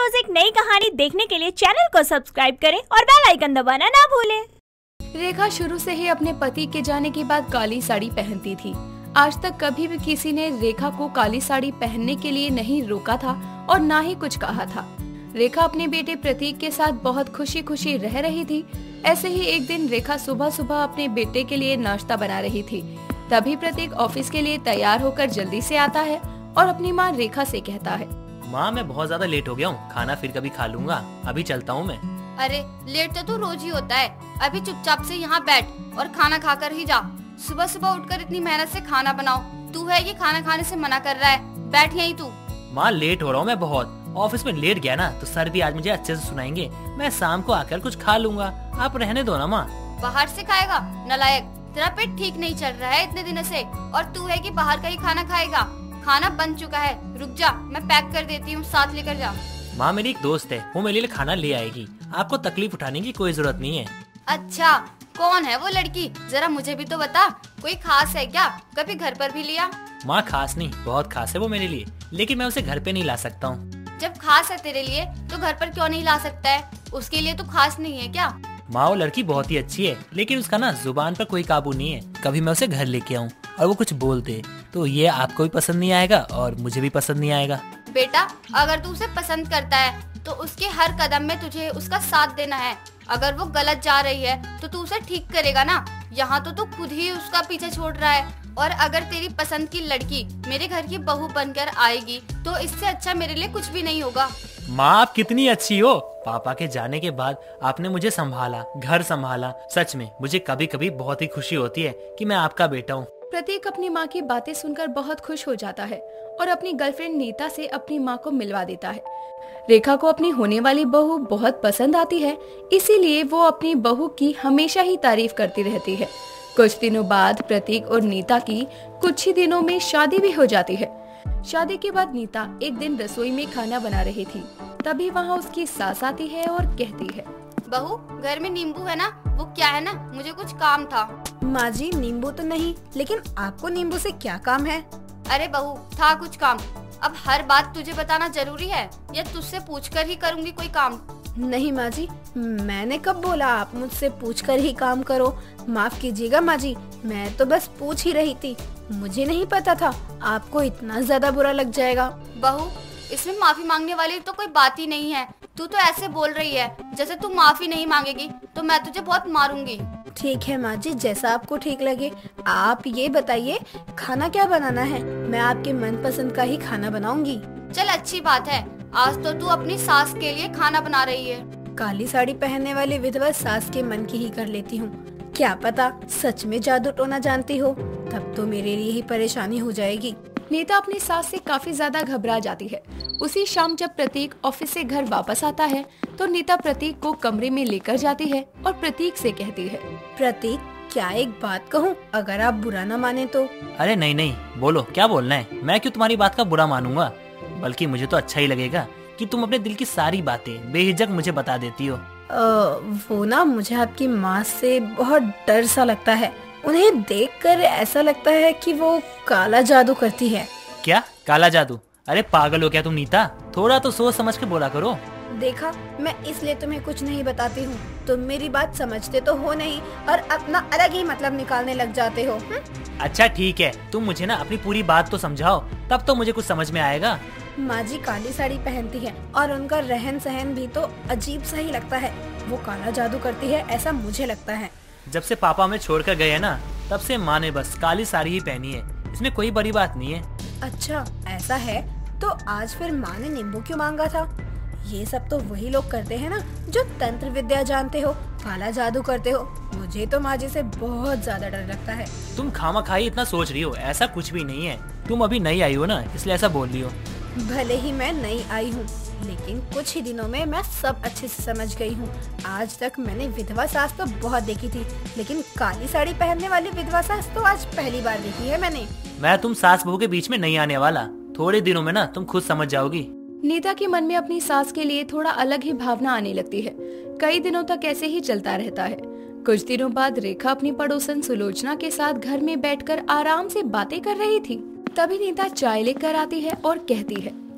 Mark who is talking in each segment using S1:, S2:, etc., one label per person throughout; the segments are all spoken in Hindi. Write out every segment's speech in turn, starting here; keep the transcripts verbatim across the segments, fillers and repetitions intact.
S1: रोज एक नई कहानी देखने के लिए चैनल को सब्सक्राइब करें और बेल आइकन दबाना ना भूलें।
S2: रेखा शुरू से ही अपने पति के जाने के बाद काली साड़ी पहनती थी। आज तक कभी भी किसी ने रेखा को काली साड़ी पहनने के लिए नहीं रोका था और ना ही कुछ कहा था। रेखा अपने बेटे प्रतीक के साथ बहुत खुशी खुशी रह रही थी। ऐसे ही एक दिन रेखा सुबह सुबह अपने बेटे के लिए नाश्ता बना रही थी। तभी प्रतीक ऑफिस के लिए तैयार होकर जल्दी से आता है और अपनी माँ रेखा से कहता है,
S3: माँ मैं बहुत ज्यादा लेट हो गया हूँ, खाना फिर कभी खा लूंगा, अभी चलता हूँ मैं।
S4: अरे लेट तो तू रोज ही होता है, अभी चुपचाप से यहाँ बैठ और खाना खाकर ही जा। सुबह सुबह उठकर इतनी मेहनत से खाना बनाओ, तू है ये खाना खाने से मना कर रहा है, बैठ यहीं तू।
S3: माँ लेट हो रहा हूँ मैं बहुत, ऑफिस में लेट गया ना तो सर भी आज मुझे अच्छे से सुनाएंगे। मैं शाम को आकर कुछ खा लूंगा, आप रहने दो ना माँ।
S4: बाहर से खाएगा नालायक, तेरा पेट ठीक नहीं चल रहा है इतने दिनों से और तू है कि बाहर का ही खाना खाएगा। खाना बन चुका है, रुक जा मैं पैक कर देती हूँ, साथ लेकर जा।
S3: माँ मेरी एक दोस्त है, वो मेरे लिए खाना ले आएगी, आपको तकलीफ उठाने की कोई जरूरत नहीं है।
S4: अच्छा कौन है वो लड़की, जरा मुझे भी तो बता, कोई खास है क्या, कभी घर पर भी लिया?
S3: माँ खास नहीं, बहुत खास है वो मेरे लिए, लेकिन मैं उसे घर पे नहीं ला सकता हूँ।
S4: जब खास है तेरे लिए तो घर पर क्यों नहीं ला सकता है, उसके लिए तो खास नहीं है क्या?
S3: माँ वो लड़की बहुत ही अच्छी है, लेकिन उसका ना जुबान पर कोई काबू नहीं है। कभी मैं उसे घर लेके आऊँ और वो कुछ बोल दे तो ये आपको भी पसंद नहीं आएगा और मुझे भी पसंद नहीं आएगा।
S4: बेटा अगर तू उसे पसंद करता है तो उसके हर कदम में तुझे उसका साथ देना है। अगर वो गलत जा रही है तो तू उसे ठीक करेगा ना, यहाँ तो तू खुद ही उसका पीछे छोड़ रहा है। और अगर तेरी पसंद की लड़की मेरे घर की बहू बनकर आएगी तो इससे अच्छा मेरे लिए कुछ भी नहीं होगा।
S3: माँ आप कितनी अच्छी हो, पापा के जाने के बाद आपने मुझे संभाला, घर संभाला। सच में मुझे कभी कभी बहुत ही खुशी होती है कि मैं आपका बेटा हूँ।
S2: प्रतीक अपनी माँ की बातें सुनकर बहुत खुश हो जाता है और अपनी गर्लफ्रेंड नीता से अपनी माँ को मिलवा देता है। रेखा को अपनी होने वाली बहू बहुत पसंद आती है, इसीलिए वो अपनी बहू की हमेशा ही तारीफ करती रहती है। कुछ दिनों बाद प्रतीक और नीता की कुछ ही दिनों में शादी भी हो जाती है। शादी के बाद नीता एक दिन रसोई में खाना बना रही थी, तभी वहाँ उसकी सास आती है और कहती है,
S4: बहू घर में नींबू है ना, वो क्या है ना, मुझे कुछ काम था।
S1: माँ जी नींबू तो नहीं, लेकिन आपको नींबू से क्या काम है?
S4: अरे बहू था कुछ काम, अब हर बात तुझे बताना जरूरी है या तुझसे पूछकर ही करूँगी कोई काम?
S1: नहीं माँ जी, मैंने कब बोला आप मुझसे पूछकर ही काम करो। माफ कीजिएगा माँ जी, मैं तो बस पूछ ही रही थी, मुझे नहीं पता था आपको इतना ज्यादा बुरा लग जाएगा।
S4: बहू इसमें माफी मांगने वाली तो कोई बात ही नहीं है, तू तो ऐसे बोल रही है जैसे तू माफी नहीं मांगेगी तो मैं तुझे बहुत मारूंगी।
S1: ठीक है माँ जी, जैसा आपको ठीक लगे। आप ये बताइए खाना क्या बनाना है, मैं आपके मनपसंद का ही खाना बनाऊंगी।
S4: चल अच्छी बात है, आज तो तू अपनी सास के लिए खाना बना रही है।
S1: काली साड़ी पहनने वाली विधवा सास के मन की ही कर लेती हूँ, क्या पता सच में जादू टोना जानती हो, तब तो मेरे लिए ही परेशानी हो जाएगी।
S2: नीता अपनी सास से काफी ज्यादा घबरा जाती है। उसी शाम जब प्रतीक ऑफिस से घर वापस आता है तो नीता प्रतीक को कमरे में लेकर जाती है और प्रतीक से कहती है,
S1: प्रतीक क्या एक बात कहूँ, अगर आप बुरा न माने तो?
S3: अरे नहीं नहीं बोलो, क्या बोलना है, मैं क्यों तुम्हारी बात का बुरा मानूंगा, बल्कि मुझे तो अच्छा ही लगेगा कि तुम अपने दिल की सारी बातें बेहिचक मुझे बता देती हो।
S1: आ, वो ना मुझे आपकी माँ से बहुत डर सा लगता है, उन्हें देखकर ऐसा लगता है कि वो काला जादू करती है।
S3: क्या काला जादू? अरे पागल हो क्या तुम नीता, थोड़ा तो सोच समझ के बोला करो।
S1: देखा मैं इसलिए तुम्हें कुछ नहीं बताती हूँ, तुम मेरी बात समझते तो हो नहीं और अपना अलग ही मतलब निकालने लग जाते हो। हुँ?
S3: अच्छा ठीक है, तुम मुझे ना अपनी पूरी बात तो समझाओ, तब तो मुझे कुछ समझ में आएगा।
S1: माँ जी काली साड़ी पहनती है और उनका रहन सहन भी तो अजीब सा ही लगता है, वो काला जादू करती है ऐसा मुझे लगता है।
S3: जब से पापा हमें छोड़कर गए हैं ना, तब से माँ ने बस काली साड़ी ही पहनी है, इसमें कोई बड़ी बात नहीं है।
S1: अच्छा ऐसा है, तो आज फिर माँ ने नींबू क्यों मांगा था? ये सब तो वही लोग करते हैं ना जो तंत्र विद्या जानते हो, काला जादू करते हो। मुझे तो माँ जी से बहुत ज्यादा डर लगता है।
S3: तुम खामखाई इतना सोच रही हो, ऐसा कुछ भी नहीं है, तुम अभी नई आई हो ना इसलिए ऐसा बोल रही हो।
S1: भले ही मैं नई आई हूँ, लेकिन कुछ ही दिनों में मैं सब अच्छे से समझ गई हूँ। आज तक मैंने विधवा सास तो बहुत देखी थी, लेकिन काली साड़ी पहनने वाली विधवा सास तो आज पहली बार देखी है मैंने।
S3: मैं तुम सास बहू के बीच में नहीं आने वाला, थोड़े दिनों में ना तुम खुद समझ जाओगी।
S2: नीता के मन में अपनी सास के लिए थोड़ा अलग ही भावना आने लगती है। कई दिनों तक ऐसे ही चलता रहता है। कुछ दिनों बाद रेखा अपनी पड़ोसन सुलोचना के साथ घर में बैठकर आराम से बातें कर रही थी। तभी नीता चाय लेकर आती है और कहती है,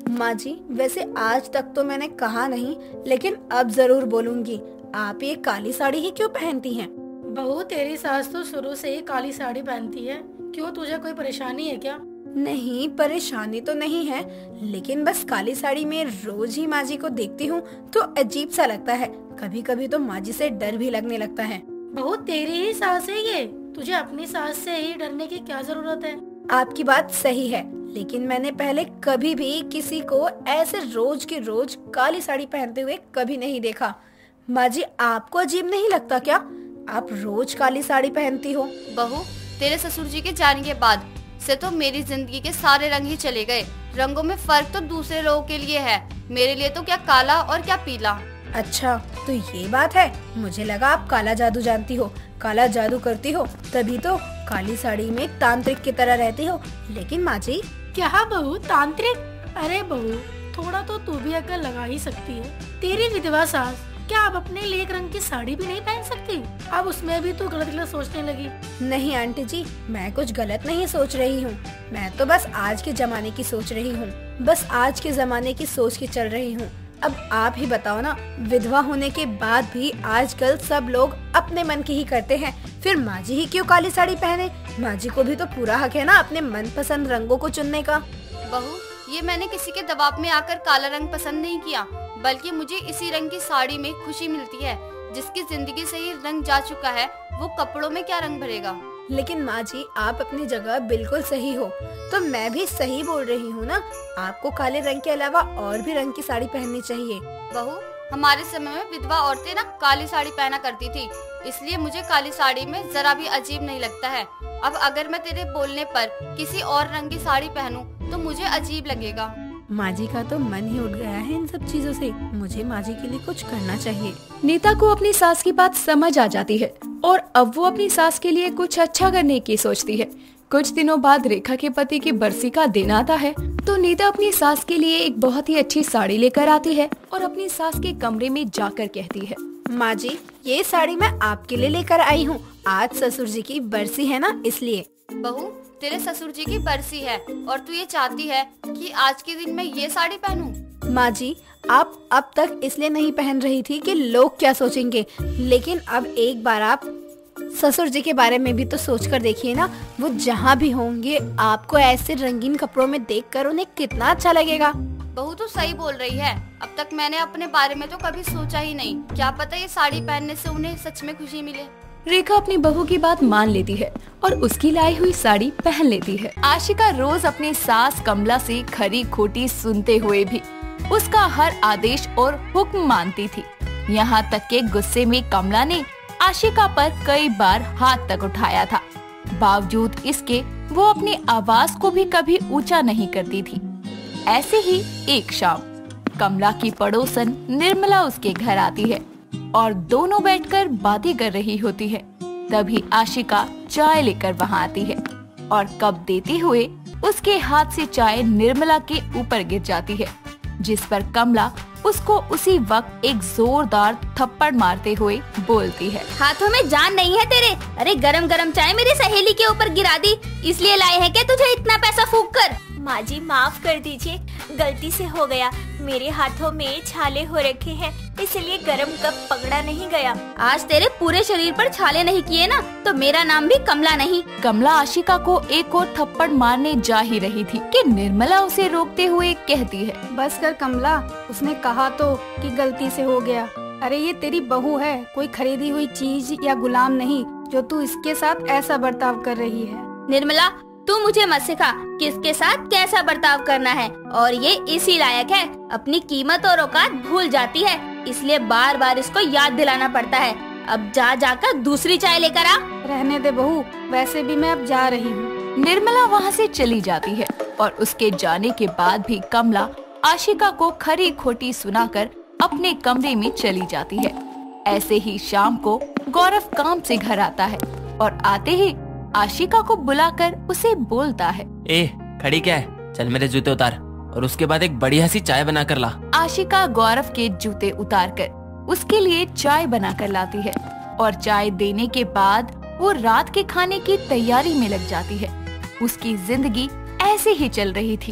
S1: माँ जी, वैसे आज तक तो मैंने कहा नहीं, लेकिन अब जरूर बोलूंगी। आप ये काली साड़ी ही क्यों पहनती हैं?
S5: बहू, तेरी सास तो शुरू से ही काली साड़ी पहनती है। क्यों, तुझे कोई परेशानी है क्या?
S1: नहीं, परेशानी तो नहीं है, लेकिन बस काली साड़ी में रोज ही माँ जी को देखती हूँ तो अजीब सा लगता है। कभी कभी तो माँ जी से डर भी लगने लगता है।
S5: बहू, तेरी ही सास है ये, तुझे अपनी सास से ही डरने की क्या जरूरत है?
S1: आपकी बात सही है, लेकिन मैंने पहले कभी भी किसी को ऐसे रोज के रोज काली साड़ी पहनते हुए कभी नहीं देखा। माँ जी, आपको अजीब नहीं लगता क्या? आप रोज काली साड़ी पहनती हो।
S4: बहू, तेरे ससुर जी के जाने के बाद से तो मेरी जिंदगी के सारे रंग ही चले गए। रंगों में फर्क तो दूसरे लोगों के लिए है, मेरे लिए तो क्या काला और क्या पीला।
S1: अच्छा, तो ये बात है। मुझे लगा आप काला जादू जानती हो, काला जादू करती हो, तभी तो काली साड़ी में तांत्रिक की तरह रहती हो। लेकिन माँ जी।
S5: क्या बहू, तांत्रिक? अरे बहू, थोड़ा तो तू भी अकल लगा ही सकती है। तेरी विधवा सास क्या अब अपने लिए एक रंग की साड़ी भी नहीं पहन सकती? अब उसमें भी तू गलत गलत सोचने लगी।
S1: नहीं आंटी जी, मैं कुछ गलत नहीं सोच रही हूँ। मैं तो बस आज के जमाने की सोच रही हूँ, बस आज के जमाने की सोच के चल रही हूँ। अब आप ही बताओ ना, विधवा होने के बाद भी आजकल सब लोग अपने मन की ही करते हैं, फिर माँ जी ही क्यों काली साड़ी पहने? माँ जी को भी तो पूरा हक है ना अपने मनपसंद रंगों को चुनने का।
S4: बहू, ये मैंने किसी के दबाव में आकर काला रंग पसंद नहीं किया, बल्कि मुझे इसी रंग की साड़ी में खुशी मिलती है। जिसकी जिंदगी से ही रंग जा चुका है, वो कपड़ों में क्या रंग भरेगा?
S1: लेकिन माँ जी, आप अपनी जगह बिल्कुल सही हो, तो मैं भी सही बोल रही हूँ ना। आपको काले रंग के अलावा और भी रंग की साड़ी पहननी चाहिए।
S4: बहू, हमारे समय में विधवा औरतें ना काली साड़ी पहना करती थी, इसलिए मुझे काली साड़ी में जरा भी अजीब नहीं लगता है। अब अगर मैं तेरे बोलने पर किसी और रंग की साड़ी पहनूं तो मुझे अजीब लगेगा।
S1: माँ जी का तो मन ही उठ गया है इन सब चीजों से। मुझे माँ जी के लिए कुछ करना चाहिए।
S2: नीता को अपनी सास की बात समझ आ जाती है और अब वो अपनी सास के लिए कुछ अच्छा करने की सोचती है। कुछ दिनों बाद रेखा के पति की बरसी का दिन आता है, तो नीता अपनी सास के लिए एक बहुत ही अच्छी साड़ी लेकर आती है और अपनी सास के कमरे में जाकर कहती है,
S1: माँ जी, ये साड़ी मैं आपके लिए लेकर आई हूँ। आज ससुर जी की बरसी है ना, इसलिए।
S4: बहू, तेरे ससुर जी की बरसी है और तू ये चाहती है कि आज के दिन मैं ये साड़ी पहनूं?
S1: माँ जी, आप अब तक इसलिए नहीं पहन रही थी कि लोग क्या सोचेंगे, लेकिन अब एक बार आप ससुर जी के बारे में भी तो सोच कर देखिए ना। वो जहाँ भी होंगे, आपको ऐसे रंगीन कपड़ों में देखकर उन्हें कितना अच्छा लगेगा।
S4: बहू, तू सही बोल रही है। अब तक मैंने अपने बारे में तो कभी सोचा ही नहीं। क्या पता ये साड़ी पहनने से उन्हें सच में खुशी मिले।
S2: रेखा अपनी बहू की बात मान लेती है और उसकी लाई हुई साड़ी पहन लेती है। आशिका रोज अपनी सास कमला से खरी खोटी सुनते हुए भी उसका हर आदेश और हुक्म मानती थी। यहाँ तक के गुस्से में कमला ने आशिका पर कई बार हाथ तक उठाया था। बावजूद इसके वो अपनी आवाज को भी कभी ऊंचा नहीं करती थी। ऐसे ही एक शाम कमला की पड़ोसन निर्मला उसके घर आती है और दोनों बैठकर बातें कर रही होती है। तभी आशिका चाय लेकर वहाँ आती है और कप देते हुए उसके हाथ से चाय निर्मला के ऊपर गिर जाती है, जिस पर कमला उसको उसी वक्त एक जोरदार थप्पड़ मारते हुए बोलती है,
S6: हाथों में जान नहीं है तेरे? अरे गरम गरम चाय मेरी सहेली के ऊपर गिरा दी, इसलिए लाए हैं क्या तुझे इतना पैसा फूंक कर?
S7: माँ जी, माफ कर दीजिए, गलती से हो गया। मेरे हाथों में छाले हो रखे हैं, इसलिए गरम कप पकड़ा नहीं गया।
S6: आज तेरे पूरे शरीर पर छाले नहीं किए ना, तो मेरा नाम भी कमला नहीं।
S2: कमला आशिका को एक और थप्पड़ मारने जा ही रही थी कि निर्मला उसे रोकते हुए कहती है,
S1: बस कर कमला, उसने कहा तो कि गलती से हो गया। अरे ये तेरी बहू है, कोई खरीदी हुई चीज या गुलाम नहीं जो तू इसके साथ ऐसा बर्ताव कर रही है।
S6: निर्मला, तू मुझे मत सिखा किसके साथ कैसा बर्ताव करना है, और ये इसी लायक है। अपनी कीमत और औकात भूल जाती है, इसलिए बार बार इसको याद दिलाना पड़ता है। अब जा जाकर दूसरी चाय लेकर आ।
S1: रहने दे बहू, वैसे भी मैं अब जा रही हूँ।
S2: निर्मला वहाँ से चली जाती है और उसके जाने के बाद भी कमला आशिका को खरी खोटी सुनाकर अपने कमरे में चली जाती है। ऐसे ही शाम को गौरव काम से घर आता है और आते ही आशिका को बुलाकर उसे बोलता है,
S8: ए खड़ी क्या है, चल मेरे जूते उतार और उसके बाद एक बढ़िया सी चाय बना कर ला।
S2: आशिका गौरव के जूते उतार कर उसके लिए चाय बना कर लाती है और चाय देने के बाद वो रात के खाने की तैयारी में लग जाती है। उसकी जिंदगी ऐसे ही चल रही थी।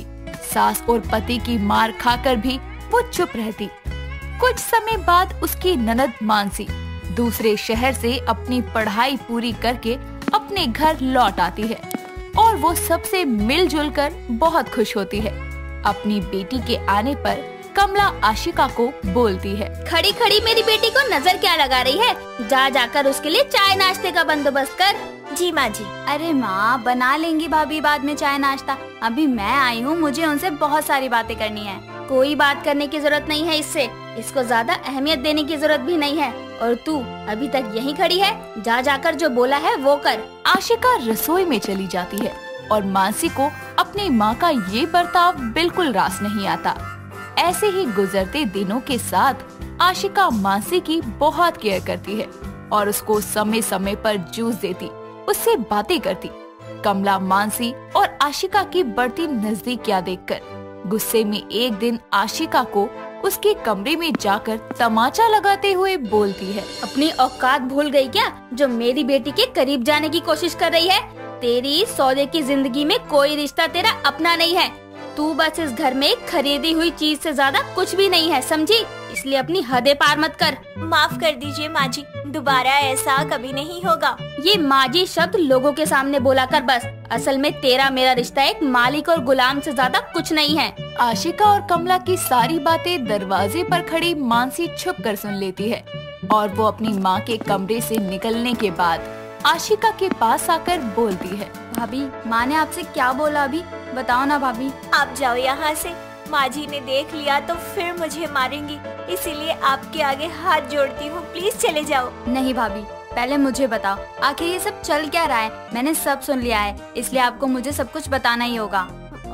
S2: सास और पति की मार खाकर भी वो चुप रहती। कुछ समय बाद उसकी ननद मानसी दूसरे शहर से अपनी पढ़ाई पूरी करके अपने घर लौट आती है और वो सबसे मिलजुल कर बहुत खुश होती है। अपनी बेटी के आने पर कमला आशिका को बोलती है,
S6: खड़ी खड़ी मेरी बेटी को नजर क्या लगा रही है? जा जाकर उसके लिए चाय नाश्ते का बंदोबस्त कर।
S7: जी माँ जी।
S4: अरे माँ, बना लेंगी भाभी बाद में चाय नाश्ता। अभी मैं आई हूँ, मुझे उनसे बहुत सारी बातें करनी है।
S6: कोई बात करने की जरूरत नहीं है इससे, इसको ज्यादा अहमियत देने की जरूरत भी नहीं है। और तू अभी तक यहीं खड़ी है, जा जाकर जो बोला है वो कर।
S2: आशिका रसोई में चली जाती है और मानसी को अपनी माँ का ये बर्ताव बिल्कुल रास नहीं आता। ऐसे ही गुजरते दिनों के साथ आशिका मानसी की बहुत केयर करती है और उसको समय समय पर जूस देती, उससे बातें करती। कमला मानसी और आशिका की बढ़ती नजदीकियां देखकर गुस्से में एक दिन आशिका को उसके कमरे में जाकर तमाचा लगाते हुए बोलती है,
S6: अपनी औकात भूल गई क्या, जो मेरी बेटी के करीब जाने की कोशिश कर रही है? तेरी सौदे की जिंदगी में कोई रिश्ता तेरा अपना नहीं है। तू बस इस घर में खरीदी हुई चीज से ज्यादा कुछ भी नहीं है, समझी? इसलिए अपनी हदें पार मत कर।
S7: माफ कर दीजिए माँ जी, दोबारा ऐसा कभी नहीं होगा।
S6: ये माजी शब्द लोगों के सामने बोला कर बस। असल में तेरा मेरा रिश्ता एक मालिक और गुलाम से ज्यादा कुछ नहीं है।
S2: आशिका और कमला की सारी बातें दरवाजे पर खड़ी मानसी छुप कर सुन लेती है और वो अपनी माँ के कमरे से निकलने के बाद आशिका के पास आकर बोलती है,
S4: भाभी, माँ ने आपसे क्या बोला अभी? बताओ ना भाभी।
S7: आप जाओ यहाँ से, माँ जी ने देख लिया तो फिर मुझे मारेंगी, इसीलिए आपके आगे हाथ जोड़ती हूँ, प्लीज चले जाओ।
S4: नहीं भाभी, पहले मुझे बताओ आखिर ये सब चल क्या रहा है? मैंने सब सुन लिया है, इसलिए आपको मुझे सब कुछ बताना ही होगा।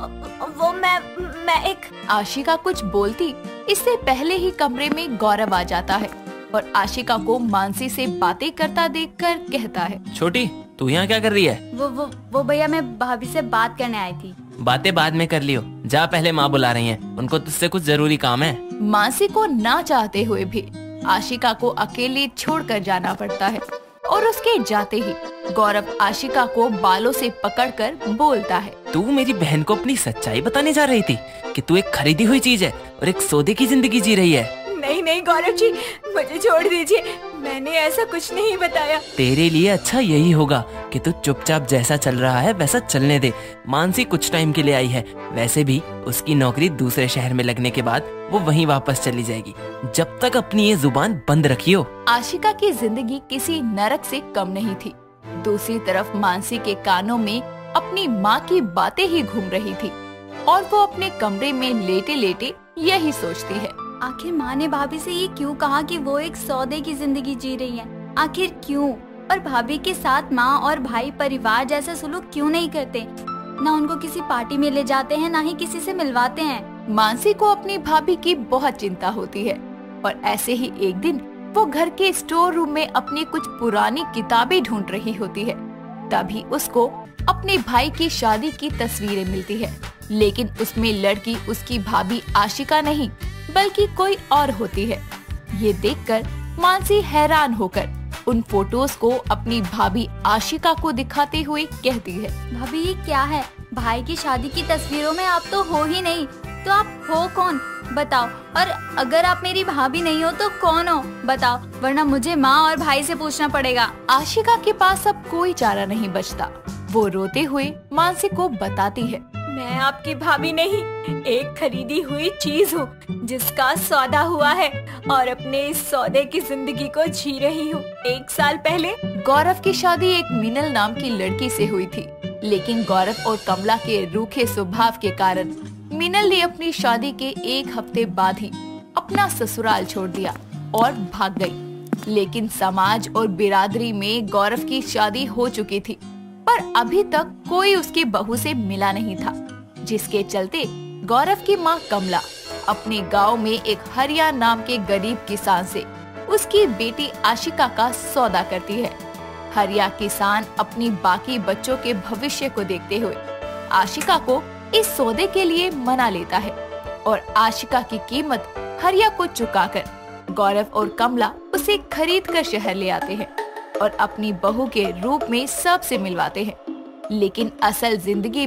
S7: वो मैं मैं एक
S2: आशिका कुछ बोलती इससे पहले ही कमरे में गौरव आ जाता है और आशिका को मानसी से बातें करता देखकर कहता है,
S8: छोटी तू यहाँ क्या कर रही है?
S4: वो वो वो भैया, मैं भाभी से बात करने आई थी।
S8: बातें बाद में कर लियो, जा, पहले माँ बुला रही हैं, उनको तुझसे कुछ जरूरी काम है।
S2: मानसी को ना चाहते हुए भी आशिका को अकेले छोड़कर जाना पड़ता है और उसके जाते ही गौरव आशिका को बालों से पकड़कर बोलता है,
S8: तू मेरी बहन को अपनी सच्चाई बताने जा रही थी कि तू एक खरीदी हुई चीज है और एक सौदे की जिंदगी जी रही है।
S7: नहीं नहीं गौरव जी, मुझे छोड़ दीजिए, मैंने ऐसा कुछ नहीं बताया।
S8: तेरे लिए अच्छा यही होगा कि तू चुपचाप जैसा चल रहा है वैसा चलने दे। मानसी कुछ टाइम के लिए आई है, वैसे भी उसकी नौकरी दूसरे शहर में लगने के बाद वो वहीं वापस चली जाएगी। जब तक अपनी ये जुबान बंद रखियो।
S2: आशिका की जिंदगी किसी नरक से कम नहीं थी। दूसरी तरफ मानसी के कानों में अपनी माँ की बातें ही घूम रही थी और वो अपने कमरे में लेटे लेटे यही सोचती है,
S4: आखिर माँ ने भाभी से ये क्यों कहा कि वो एक सौदे की जिंदगी जी रही है? आखिर क्यों? और भाभी के साथ माँ और भाई परिवार जैसा सुलूक क्यों नहीं करते? ना उनको किसी पार्टी में ले जाते हैं, ना ही किसी से मिलवाते हैं।
S2: मानसी को अपनी भाभी की बहुत चिंता होती है और ऐसे ही एक दिन वो घर के स्टोर रूम में अपनी कुछ पुरानी किताबें ढूंढ रही होती है। तभी उसको अपने भाई की शादी की तस्वीरें मिलती है, लेकिन उसमें लड़की उसकी भाभी आशिका नहीं बल्कि कोई और होती है। ये देखकर मानसी हैरान होकर उन फोटोज को अपनी भाभी आशिका को दिखाते हुए कहती है,
S4: भाभी ये क्या है? भाई की शादी की तस्वीरों में आप तो हो ही नहीं, तो आप हो कौन? बताओ। और अगर आप मेरी भाभी नहीं हो तो कौन हो? बताओ, वरना मुझे माँ और भाई से पूछना पड़ेगा।
S2: आशिका के पास अब कोई चारा नहीं बचता। वो रोते हुए मानसी को बताती है,
S7: मैं आपकी भाभी नहीं, एक खरीदी हुई चीज हूँ जिसका सौदा हुआ है और अपने इस सौदे की जिंदगी को जी रही हूँ। एक साल पहले
S2: गौरव की शादी एक मीनल नाम की लड़की से हुई थी, लेकिन गौरव और कमला के रूखे स्वभाव के कारण मीनल ने अपनी शादी के एक हफ्ते बाद ही अपना ससुराल छोड़ दिया और भाग गई। लेकिन समाज और बिरादरी में गौरव की शादी हो चुकी थी, पर अभी तक कोई उसकी बहू से मिला नहीं था, जिसके चलते गौरव की माँ कमला अपने गांव में एक हरिया नाम के गरीब किसान से उसकी बेटी आशिका का सौदा करती है। हरिया किसान अपनी बाकी बच्चों के भविष्य को देखते हुए आशिका को इस सौदे के लिए मना लेता है और आशिका की कीमत हरिया को चुकाकर गौरव और कमला उसे खरीद कर शहर ले आते हैं और अपनी बहू के रूप में सबसे मिलवाते हैं। लेकिन असल जिंदगी में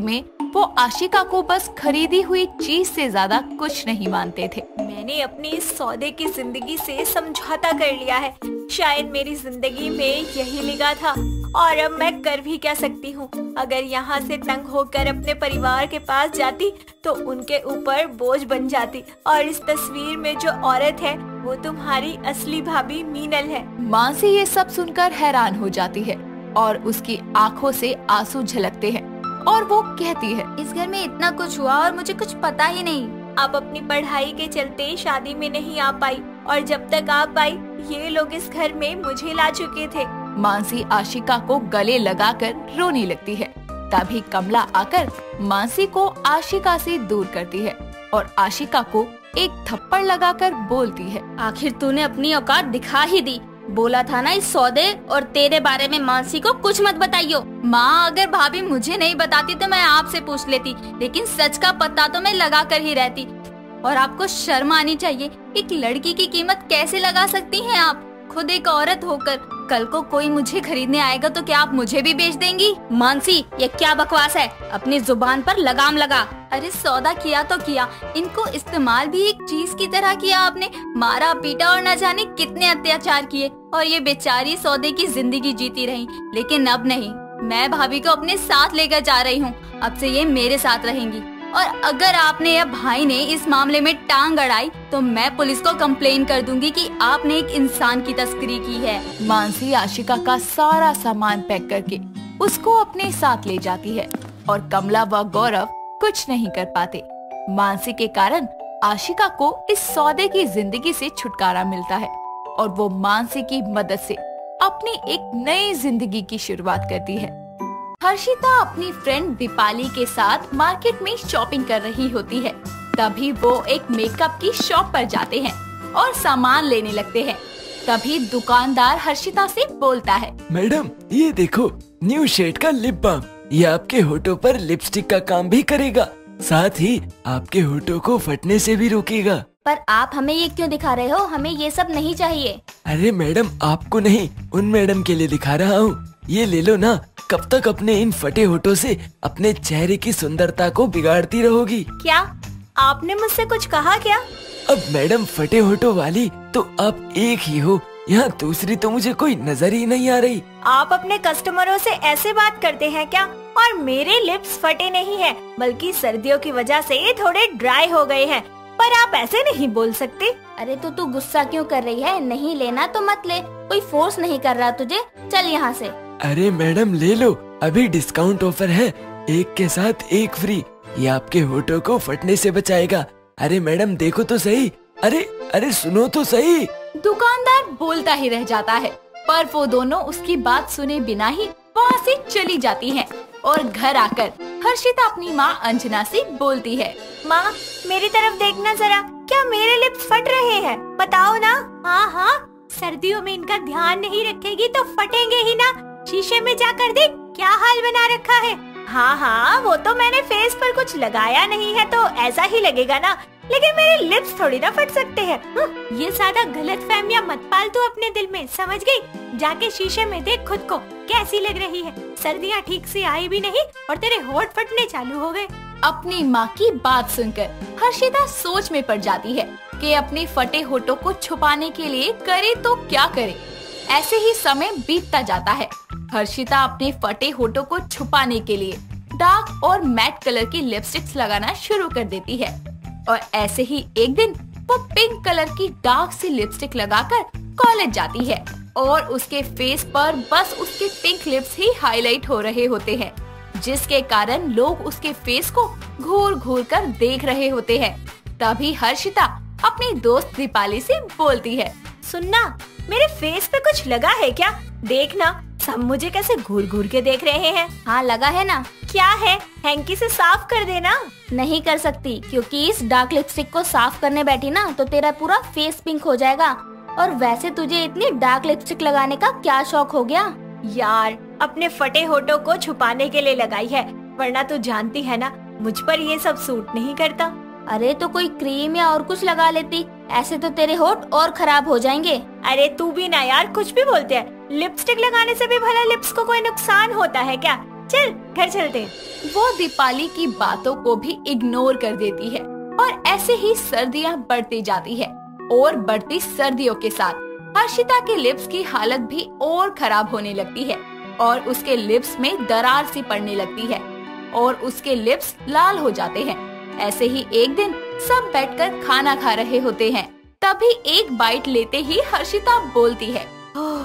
S2: वो आशिका को बस खरीदी हुई चीज से ज्यादा कुछ नहीं मानते थे।
S7: मैंने अपने इस सौदे की जिंदगी से समझौता कर लिया है। शायद मेरी जिंदगी में यही लिखा था और अब मैं कर भी क्या सकती हूँ। अगर यहाँ से तंग होकर अपने परिवार के पास जाती तो उनके ऊपर बोझ बन जाती। और इस तस्वीर में जो औरत है वो तुम्हारी असली भाभी मीनल है।
S2: मानसी ये सब सुनकर हैरान हो जाती है और उसकी आंखों से आंसू झलकते हैं और वो कहती है,
S6: इस घर में इतना कुछ हुआ और मुझे कुछ पता ही नहीं।
S7: आप अपनी पढ़ाई के चलते शादी में नहीं आ पाई और जब तक आ पाई ये लोग इस घर में मुझे ला चुके थे।
S2: मानसी आशिका को गले लगाकर रोने लगती है। तभी कमला आकर मानसी को आशिका से दूर करती है और आशिका को एक थप्पड़ लगाकर बोलती है,
S6: आखिर तूने अपनी औकात दिखा ही दी। बोला था ना इस सौदे और तेरे बारे में मानसी को कुछ मत बताइयो। माँ, अगर भाभी मुझे नहीं बताती तो मैं आपसे पूछ लेती, लेकिन सच का पता तो मैं लगा कर ही रहती। और आपको शर्म आनी चाहिए। एक लड़की की कीमत कैसे लगा सकती हैं आप, खुद एक औरत होकर। कल को कोई मुझे खरीदने आएगा तो क्या आप मुझे भी बेच देंगी? मानसी, ये क्या बकवास है? अपनी जुबान पर लगाम लगा। अरे सौदा किया तो किया, इनको इस्तेमाल भी एक चीज की तरह किया आपने। मारा पीटा और न जाने कितने अत्याचार किए और ये बेचारी सौदे की जिंदगी जीती रही। लेकिन अब नहीं, मैं भाभी को अपने साथ लेकर जा रही हूँ। अब से ये मेरे साथ रहेंगी और अगर आपने या भाई ने इस मामले में टांग अड़ाई तो मैं पुलिस को कंप्लेन कर दूंगी कि आपने एक इंसान की तस्करी की है।
S2: मानसी आशिका का सारा सामान पैक करके उसको अपने साथ ले जाती है और कमला व गौरव कुछ नहीं कर पाते। मानसी के कारण आशिका को इस सौदे की जिंदगी से छुटकारा मिलता है और वो मानसी की मदद से अपनी एक नई जिंदगी की शुरुआत करती है। हर्षिता अपनी फ्रेंड दीपाली के साथ मार्केट में शॉपिंग कर रही होती है। तभी वो एक मेकअप की शॉप पर जाते हैं और सामान लेने लगते हैं। तभी दुकानदार हर्षिता से बोलता है,
S9: मैडम ये देखो न्यू शेड का लिप बाम, ये आपके होठों पर लिपस्टिक का काम भी करेगा, साथ ही आपके होठों को फटने से भी रोकेगा।
S6: पर आप हमें ये क्यों दिखा रहे हो? हमें ये सब नहीं चाहिए।
S9: अरे मैडम, आपको नहीं, उन मैडम के लिए दिखा रहा हूँ। ये ले लो ना, कब तक अपने इन फटे होठों से अपने चेहरे की सुंदरता को बिगाड़ती रहोगी?
S7: क्या आपने मुझसे कुछ कहा क्या?
S9: अब मैडम फटे होठों वाली तो आप एक ही हो, यहाँ दूसरी तो मुझे कोई नजर ही नहीं आ रही।
S7: आप अपने कस्टमरों से ऐसे बात करते हैं क्या? और मेरे लिप्स फटे नहीं हैं, बल्कि सर्दियों की वजह से ये थोड़े ड्राई हो गए हैं। पर आप ऐसे नहीं बोल सकते।
S6: अरे तो तू गुस्सा क्यों कर रही है? नहीं लेना तो मत ले, कोई फोर्स नहीं कर रहा तुझे। चल यहाँ से।
S9: अरे मैडम ले लो, अभी डिस्काउंट ऑफर है, एक के साथ एक फ्री। ये आपके होठों को फटने से बचाएगा। अरे मैडम देखो तो सही, अरे अरे सुनो तो सही।
S2: दुकानदार बोलता ही रह जाता है, पर वो दोनों उसकी बात सुने बिना ही वहाँ से चली जाती हैं और घर आकर हर्षिता अपनी माँ अंजना से बोलती है,
S7: माँ मेरी तरफ देखना जरा, क्या मेरे लिप्स फट रहे हैं? बताओ ना। हाँ हाँ, सर्दियों में इनका ध्यान नहीं रखेगी तो फटेंगे ही ना। शीशे में जाकर देख क्या हाल बना रखा है। हाँ हाँ, वो तो मैंने फेस पर कुछ लगाया नहीं है तो ऐसा ही लगेगा ना, लेकिन मेरे लिप्स थोड़ी ना फट सकते हैं। ये ज्यादा गलत फहमियां मत पाल तू अपने दिल में, समझ गई? जाके शीशे में देख खुद को कैसी लग रही है। सर्दियाँ ठीक से आई भी नहीं और तेरे होठ फटने चालू हो गए।
S2: अपनी माँ की बात सुनकर हर्षिता सोच में पड़ जाती है कि अपने फटे होठों को छुपाने के लिए करे तो क्या करे। ऐसे ही समय बीतता जाता है। हर्षिता अपने फटे होठों को छुपाने के लिए डार्क और मैट कलर की लिपस्टिक्स लगाना शुरू कर देती है और ऐसे ही एक दिन वो पिंक कलर की डार्क सी लिपस्टिक लगाकर कॉलेज जाती है और उसके फेस पर बस उसके पिंक लिप्स ही हाईलाइट हो रहे होते हैं, जिसके कारण लोग उसके फेस को घूर घूर कर देख रहे होते हैं। तभी हर्षिता अपनी दोस्त दीपाली से बोलती है,
S7: सुनना, मेरे फेस पे कुछ लगा है क्या? देखना, सब मुझे कैसे घूर घूर के देख रहे हैं।
S6: हाँ लगा है ना।
S7: क्या है? हैंकी से साफ कर देना।
S6: नहीं कर सकती, क्योंकि इस डार्क लिपस्टिक को साफ करने बैठी ना तो तेरा पूरा फेस पिंक हो जाएगा। और वैसे तुझे इतनी डार्क लिपस्टिक लगाने का क्या शौक हो गया?
S7: यार, अपने फटे होठों को छुपाने के लिए लगाई है, वरना तो जानती है ना मुझ पर ये सब सूट नहीं करता।
S6: अरे तो कोई क्रीम या और कुछ लगा लेती, ऐसे तो तेरे होठ और खराब हो जाएंगे।
S7: अरे तू भी ना यार, कुछ भी बोलते हैं। लिपस्टिक लगाने से भी भला लिप्स को कोई नुकसान होता है क्या? चल घर चलते।
S2: वो दीपाली की बातों को भी इग्नोर कर देती है और ऐसे ही सर्दियाँ बढ़ती जाती है और बढ़ती सर्दियों के साथ हर्षिता के लिप्स की हालत भी और खराब होने लगती है और उसके लिप्स में दरार सी पड़ने लगती है और उसके लिप्स लाल हो जाते हैं। ऐसे ही एक दिन सब बैठकर खाना खा रहे होते हैं, तभी एक बाइट लेते ही हर्षिता बोलती है,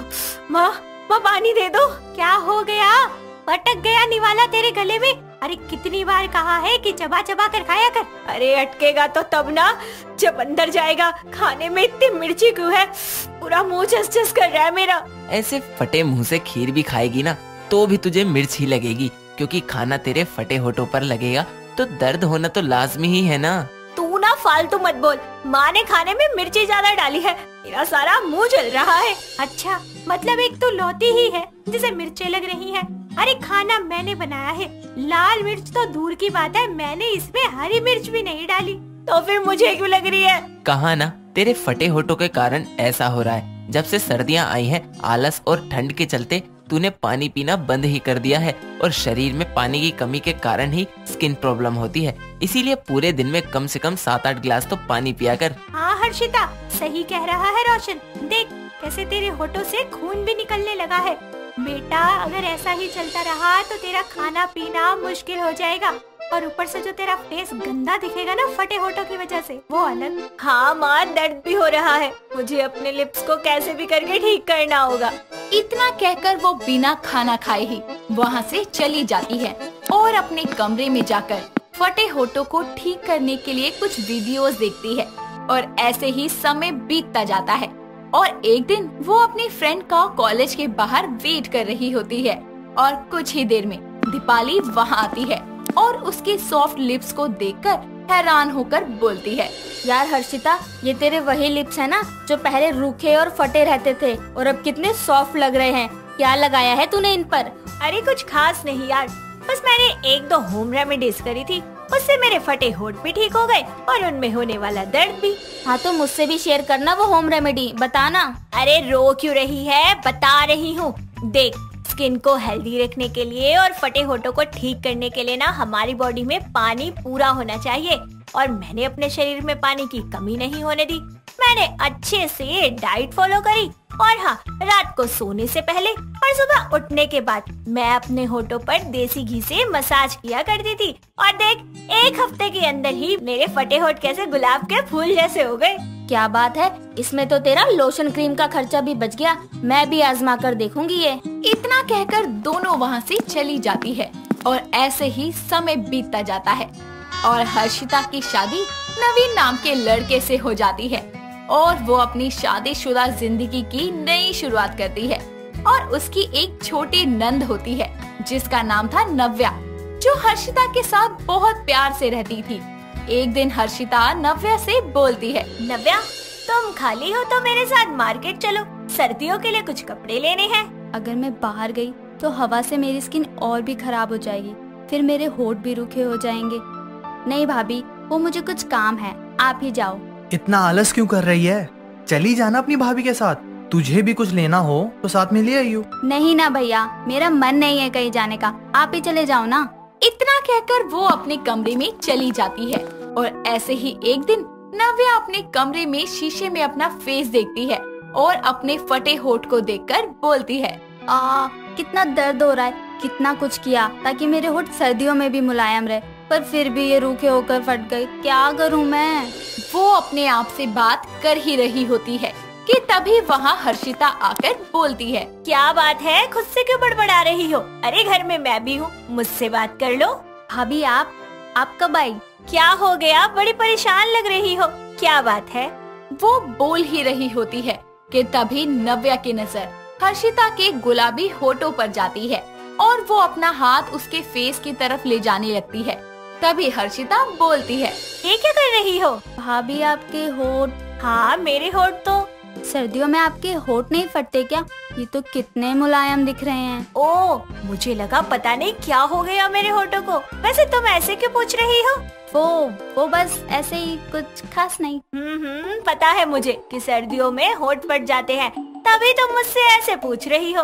S7: माँ माँ पानी दे दो। क्या हो गया? अटक गया निवाला तेरे गले में? अरे कितनी बार कहा है कि चबा चबा कर खाया कर। अरे अटकेगा तो तब ना जब अंदर जाएगा। खाने में इतनी मिर्ची क्यों है? पूरा मुंह चस चस कर रहा है मेरा।
S8: ऐसे फटे मुंह से खीर भी खाएगी ना तो भी तुझे मिर्च ही लगेगी, क्योंकि खाना तेरे फटे होठों पर लगेगा तो दर्द होना तो लाजमी ही है ना।
S7: तू ना फालतू मत बोल। माँ ने खाने में मिर्ची ज्यादा डाली है, मेरा सारा मुंह जल रहा है। अच्छा मतलब एक तो लौती ही है जिसे मिर्चें लग रही हैं। अरे खाना मैंने बनाया है, लाल मिर्च तो दूर की बात है, मैंने इसमें हरी मिर्च भी नहीं डाली, तो फिर मुझे क्यों लग रही है?
S8: कहा ना तेरे फटे होठों के कारण ऐसा हो रहा है। जब से सर्दियाँ आई हैं, आलस और ठंड के चलते तूने पानी पीना बंद ही कर दिया है और शरीर में पानी की कमी के कारण ही स्किन प्रॉब्लम होती है। इसीलिए पूरे दिन में कम से कम सात आठ गिलास तो पानी पिया कर।
S7: हाँ हर्षिता सही कह रहा है रोशन। देख कैसे तेरे होठों से खून भी निकलने लगा है। बेटा अगर ऐसा ही चलता रहा तो तेरा खाना पीना मुश्किल हो जाएगा और ऊपर से जो तेरा फेस गंदा दिखेगा ना फटे होठों की वजह से, वो अलग। हाँ माँ दर्द भी हो रहा है, मुझे अपने लिप्स को कैसे भी करके ठीक करना होगा।
S2: इतना कहकर वो बिना खाना खाए ही वहाँ से चली जाती है और अपने कमरे में जाकर फटे होठों को ठीक करने के लिए कुछ वीडियोस देखती है और ऐसे ही समय बीतता जाता है और एक दिन वो अपनी फ्रेंड का कॉलेज के बाहर वेट कर रही होती है और कुछ ही देर में दीपाली वहाँ आती है और उसके सॉफ्ट लिप्स को देखकर हैरान होकर बोलती है,
S6: यार हर्षिता ये तेरे वही लिप्स है ना जो पहले रूखे और फटे रहते थे और अब कितने सॉफ्ट लग रहे हैं। क्या लगाया है तूने इन पर?
S7: अरे कुछ खास नहीं यार, बस मैंने एक दो होम रेमेडीज करी थी, उससे मेरे फटे होठ भी ठीक हो गए और उनमें होने वाला दर्द भी।
S6: हाँ तो मुझसे भी शेयर करना वो होम रेमेडी, बताना।
S7: अरे रो क्यों रही है, बता रही हूँ। देख स्किन को हेल्दी रखने के लिए और फटे होठों को ठीक करने के लिए ना हमारी बॉडी में पानी पूरा होना चाहिए और मैंने अपने शरीर में पानी की कमी नहीं होने दी। मैंने अच्छे से डाइट फॉलो करी और हाँ रात को सोने से पहले और सुबह उठने के बाद मैं अपने होठों पर देसी घी से मसाज किया करती थी और देख एक हफ्ते के अंदर ही मेरे फटे होठ कैसे गुलाब के फूल जैसे हो गए।
S6: क्या बात है, इसमें तो तेरा लोशन क्रीम का खर्चा भी बच गया, मैं भी आजमा कर देखूंगी ये।
S2: इतना कहकर दोनों वहाँ से चली जाती है और ऐसे ही समय बीतता जाता है और हर्षिता की शादी नवीन नाम के लड़के से हो जाती है और वो अपनी शादीशुदा जिंदगी की नई शुरुआत करती है और उसकी एक छोटी नंद होती है जिसका नाम था नव्या, जो हर्षिता के साथ बहुत प्यार से रहती थी। एक दिन हर्षिता नव्या से बोलती है,
S7: नव्या तुम खाली हो तो मेरे साथ मार्केट चलो, सर्दियों के लिए कुछ कपड़े लेने हैं।
S6: अगर मैं बाहर गई तो हवा से मेरी स्किन और भी खराब हो जाएगी, फिर मेरे होठ भी रूखे हो जाएंगे। नहीं भाभी वो मुझे कुछ काम है, आप ही जाओ।
S10: इतना आलस क्यों कर रही है, चली जाना अपनी भाभी के साथ, तुझे भी कुछ लेना हो तो साथ में ले आइयो।
S6: नहीं ना भैया मेरा मन नहीं है कहीं जाने का, आप ही चले जाओ ना।
S2: इतना कहकर वो अपने कमरे में चली जाती है और ऐसे ही एक दिन नव्या अपने कमरे में शीशे में अपना फेस देखती है और अपने फटे होठ को देखकर बोलती है,
S6: आ कितना दर्द हो रहा है, कितना कुछ किया ताकि मेरे होठ सर्दियों में भी मुलायम रहे, पर फिर भी ये रूखे होकर फट गए, क्या करूं मैं।
S2: वो अपने आप से बात कर ही रही होती है कि तभी वहाँ हर्षिता आकर बोलती है,
S7: क्या बात है, खुद से क्यों बड़बड़ा रही हो? अरे घर में मैं भी हूँ, मुझसे बात कर लो।
S6: भाभी आप आप कब आई?
S7: क्या हो गया, बड़ी परेशान लग रही हो, क्या बात है?
S2: वो बोल ही रही होती है कि तभी नव्या की नजर हर्षिता के गुलाबी होठों पर जाती है और वो अपना हाथ उसके फेस की तरफ ले जाने लगती है। तभी हर्षिता बोलती है,
S7: ये क्या कर रही हो?
S6: भाभी आपके होठ।
S7: हाँ मेरे होठ तो
S6: सर्दियों में आपके होठ नहीं फटते क्या? ये तो कितने मुलायम दिख रहे हैं।
S7: ओ मुझे लगा पता नहीं क्या हो गया मेरे होठों को। वैसे तुम ऐसे क्यों पूछ रही हो?
S6: वो वो बस ऐसे ही, कुछ खास नहीं।
S7: हम्म पता है मुझे कि सर्दियों में होठ फट जाते हैं, तभी तुम मुझसे ऐसे पूछ रही हो।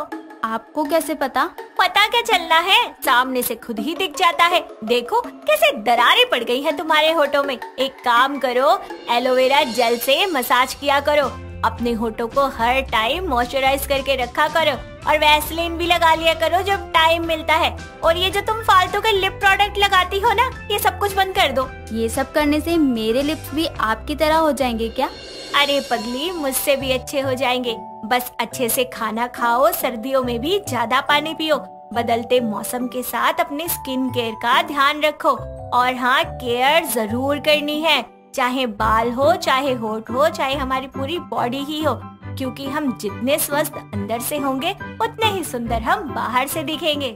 S6: आपको कैसे पता?
S7: पता क्या चलना है, सामने से खुद ही दिख जाता है। देखो कैसे दरारें पड़ गई हैं तुम्हारे होठों में। एक काम करो, एलोवेरा जेल से मसाज किया करो, अपने होठों को हर टाइम मॉइस्चराइज करके रखा करो और वैसलीन भी लगा लिया करो जब टाइम मिलता है। और ये जो तुम फालतू के लिप प्रोडक्ट लगाती हो ना, ये सब कुछ बंद कर दो।
S6: ये सब करने से मेरे लिप्स भी आपकी तरह हो जाएंगे क्या?
S7: अरे पगली, मुझसे भी अच्छे हो जाएंगे। बस अच्छे से खाना खाओ, सर्दियों में भी ज्यादा पानी पियो, बदलते मौसम के साथ अपने स्किन केयर का ध्यान रखो। और हाँ, केयर जरूर करनी है, चाहे बाल हो, चाहे होठ हो, चाहे हमारी पूरी बॉडी ही हो, क्योंकि हम जितने स्वस्थ अंदर से होंगे उतने ही सुंदर हम बाहर से दिखेंगे।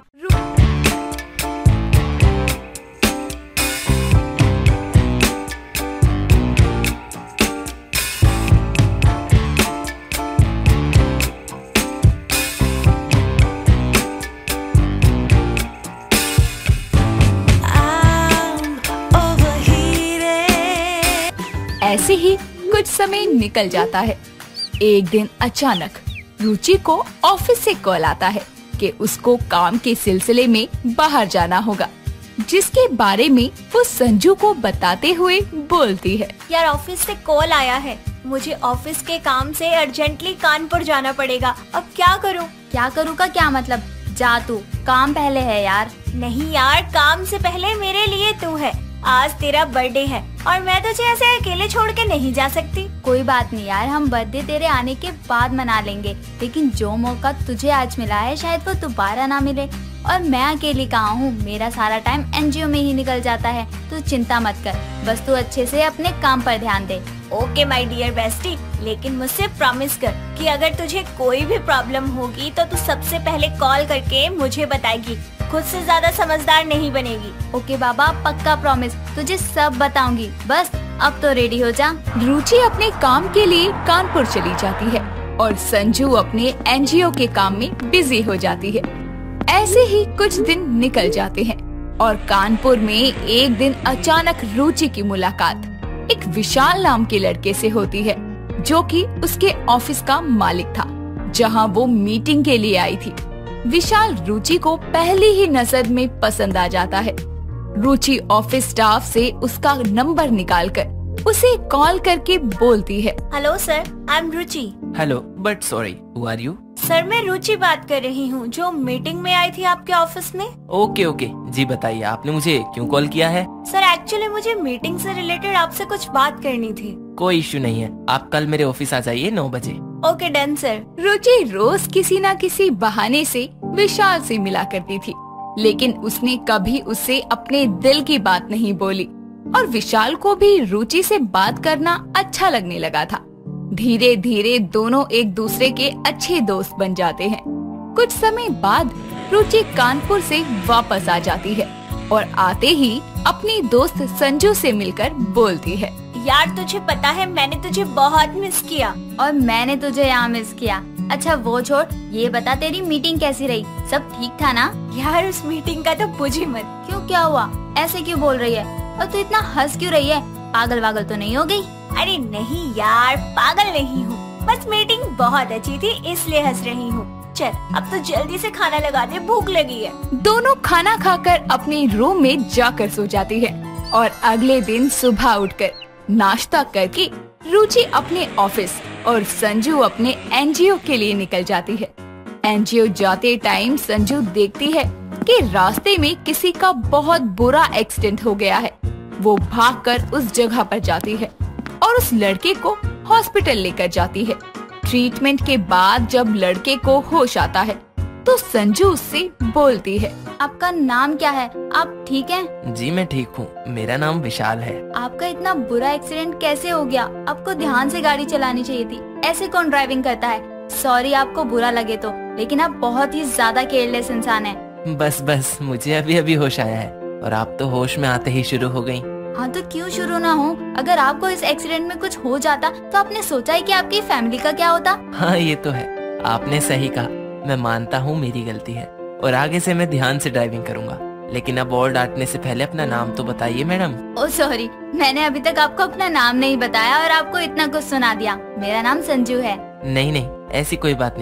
S2: ऐसे ही कुछ समय निकल जाता है। एक दिन अचानक रुचि को ऑफिस से कॉल आता है कि उसको काम के सिलसिले में बाहर जाना होगा, जिसके बारे में वो संजू को बताते हुए बोलती है।
S7: यार ऑफिस से कॉल आया है, मुझे ऑफिस के काम से अर्जेंटली कानपुर जाना पड़ेगा। अब क्या करूं?
S6: क्या करूं का क्या मतलब? जा तू, काम पहले है यार।
S7: नहीं यार, काम से पहले मेरे लिए तू है। आज तेरा बर्थडे है और मैं तुझे ऐसे अकेले छोड़ के नहीं जा सकती।
S6: कोई बात नहीं यार, हम बर्थडे तेरे आने के बाद मना लेंगे, लेकिन जो मौका तुझे आज मिला है शायद वो दोबारा ना मिले। और मैं अकेली कहाँ हूँ, मेरा सारा टाइम एनजीओ में ही निकल जाता है। तू चिंता मत कर, बस तू अच्छे से अपने काम पर ध्यान दे।
S7: ओके माय डियर बेस्टी, लेकिन मुझसे प्रॉमिस कर कि अगर तुझे कोई भी प्रॉब्लम होगी तो तू सबसे पहले कॉल करके मुझे बताएगी, खुद से ज्यादा समझदार नहीं बनेगी।
S6: ओके बाबा, पक्का प्रॉमिस, तुझे सब बताऊंगी। बस अब तो रेडी हो जा।
S2: रुचि अपने काम के लिए कानपुर चली जाती है और संजू अपने एनजीओ के काम में बिजी हो जाती है। ऐसे ही कुछ दिन निकल जाते हैं और कानपुर में एक दिन अचानक रुचि की मुलाकात एक विशाल नाम के लड़के से होती है, जो कि उसके ऑफिस का मालिक था, जहां वो मीटिंग के लिए आई थी। विशाल रुचि को पहली ही नजर में पसंद आ जाता है। रुचि ऑफिस स्टाफ से उसका नंबर निकालकर उसे कॉल करके बोलती है।
S7: Hello sir, I am Ruchi.
S8: Hello, but sorry, who are you?
S7: Sir मैं रुचि बात कर रही हूँ, जो मीटिंग में आई थी आपके ऑफिस में।
S8: ओके ओके, जी बताइए, आपने मुझे क्यों कॉल किया है?
S7: सर एक्चुअली मुझे मीटिंग से रिलेटेड आपसे कुछ बात करनी थी।
S8: कोई इश्यू नहीं है, आप कल मेरे ऑफिस आ जाइए नौ बजे।
S7: Okay done sir.
S2: रुचि रोज किसी न किसी बहाने से विशाल से मिला करती थी, लेकिन उसने कभी उससे अपने दिल की बात नहीं बोली और विशाल को भी रुचि से बात करना अच्छा लगने लगा था। धीरे धीरे दोनों एक दूसरे के अच्छे दोस्त बन जाते हैं। कुछ समय बाद रुचि कानपुर से वापस आ जाती है और आते ही अपनी दोस्त संजू से मिलकर बोलती है।
S7: यार तुझे पता है, मैंने तुझे बहुत मिस किया।
S6: और मैंने तुझे यहाँ मिस किया। अच्छा वो छोड़, ये बता तेरी मीटिंग कैसी रही, सब ठीक था ना?
S7: यार उस मीटिंग का तो पूछ ही मत।
S6: क्यों, क्या हुआ? ऐसे क्यों बोल रही है? और तू इतना हंस क्यों रही है? पागल वागल तो नहीं हो गई?
S7: अरे नहीं यार, पागल नहीं हूँ, बस मीटिंग बहुत अच्छी थी इसलिए हंस रही हूँ। चल अब तो जल्दी से खाना लगा दे, भूख लगी है।
S2: दोनों खाना खाकर अपने रूम में जाकर सो जाती है और अगले दिन सुबह उठकर नाश्ता करके रुचि अपने ऑफिस और संजू अपने एनजीओ के लिए निकल जाती है। एनजीओ जाते टाइम संजू देखती है कि रास्ते में किसी का बहुत बुरा एक्सीडेंट हो गया है। वो भागकर उस जगह पर जाती है और उस लड़के को हॉस्पिटल लेकर जाती है। ट्रीटमेंट के बाद जब लड़के को होश आता है तो संजू उससे बोलती है।
S6: आपका नाम क्या है? आप ठीक हैं?
S8: जी मैं ठीक हूँ, मेरा नाम विशाल है।
S6: आपका इतना बुरा एक्सीडेंट कैसे हो गया? आपको ध्यान से गाड़ी चलानी चाहिए थी, ऐसे कौन ड्राइविंग करता है? सॉरी आपको बुरा लगे तो, लेकिन आप बहुत ही ज्यादा केयरलेस इंसान हैं।
S8: बस बस मुझे अभी अभी होश आया है और आप तो होश में आते ही शुरू हो गयी।
S6: हाँ तो क्यों शुरू ना हो? अगर आपको इस एक्सीडेंट में कुछ हो जाता तो आपने सोचा है कि आपकी फैमिली का क्या होता?
S8: हाँ ये तो है, आपने सही कहा, मैं मानता हूँ मेरी गलती है और आगे से मैं ध्यान से ड्राइविंग करूँगा। लेकिन अब और डांटने से पहले अपना नाम तो बताइए मैडम।
S6: ओ सॉरी, मैंने अभी तक आपको अपना नाम नहीं बताया और आपको इतना कुछ सुना दिया। मेरा नाम संजू है।
S8: नहीं नहीं, ऐसी कोई बात नहीं है,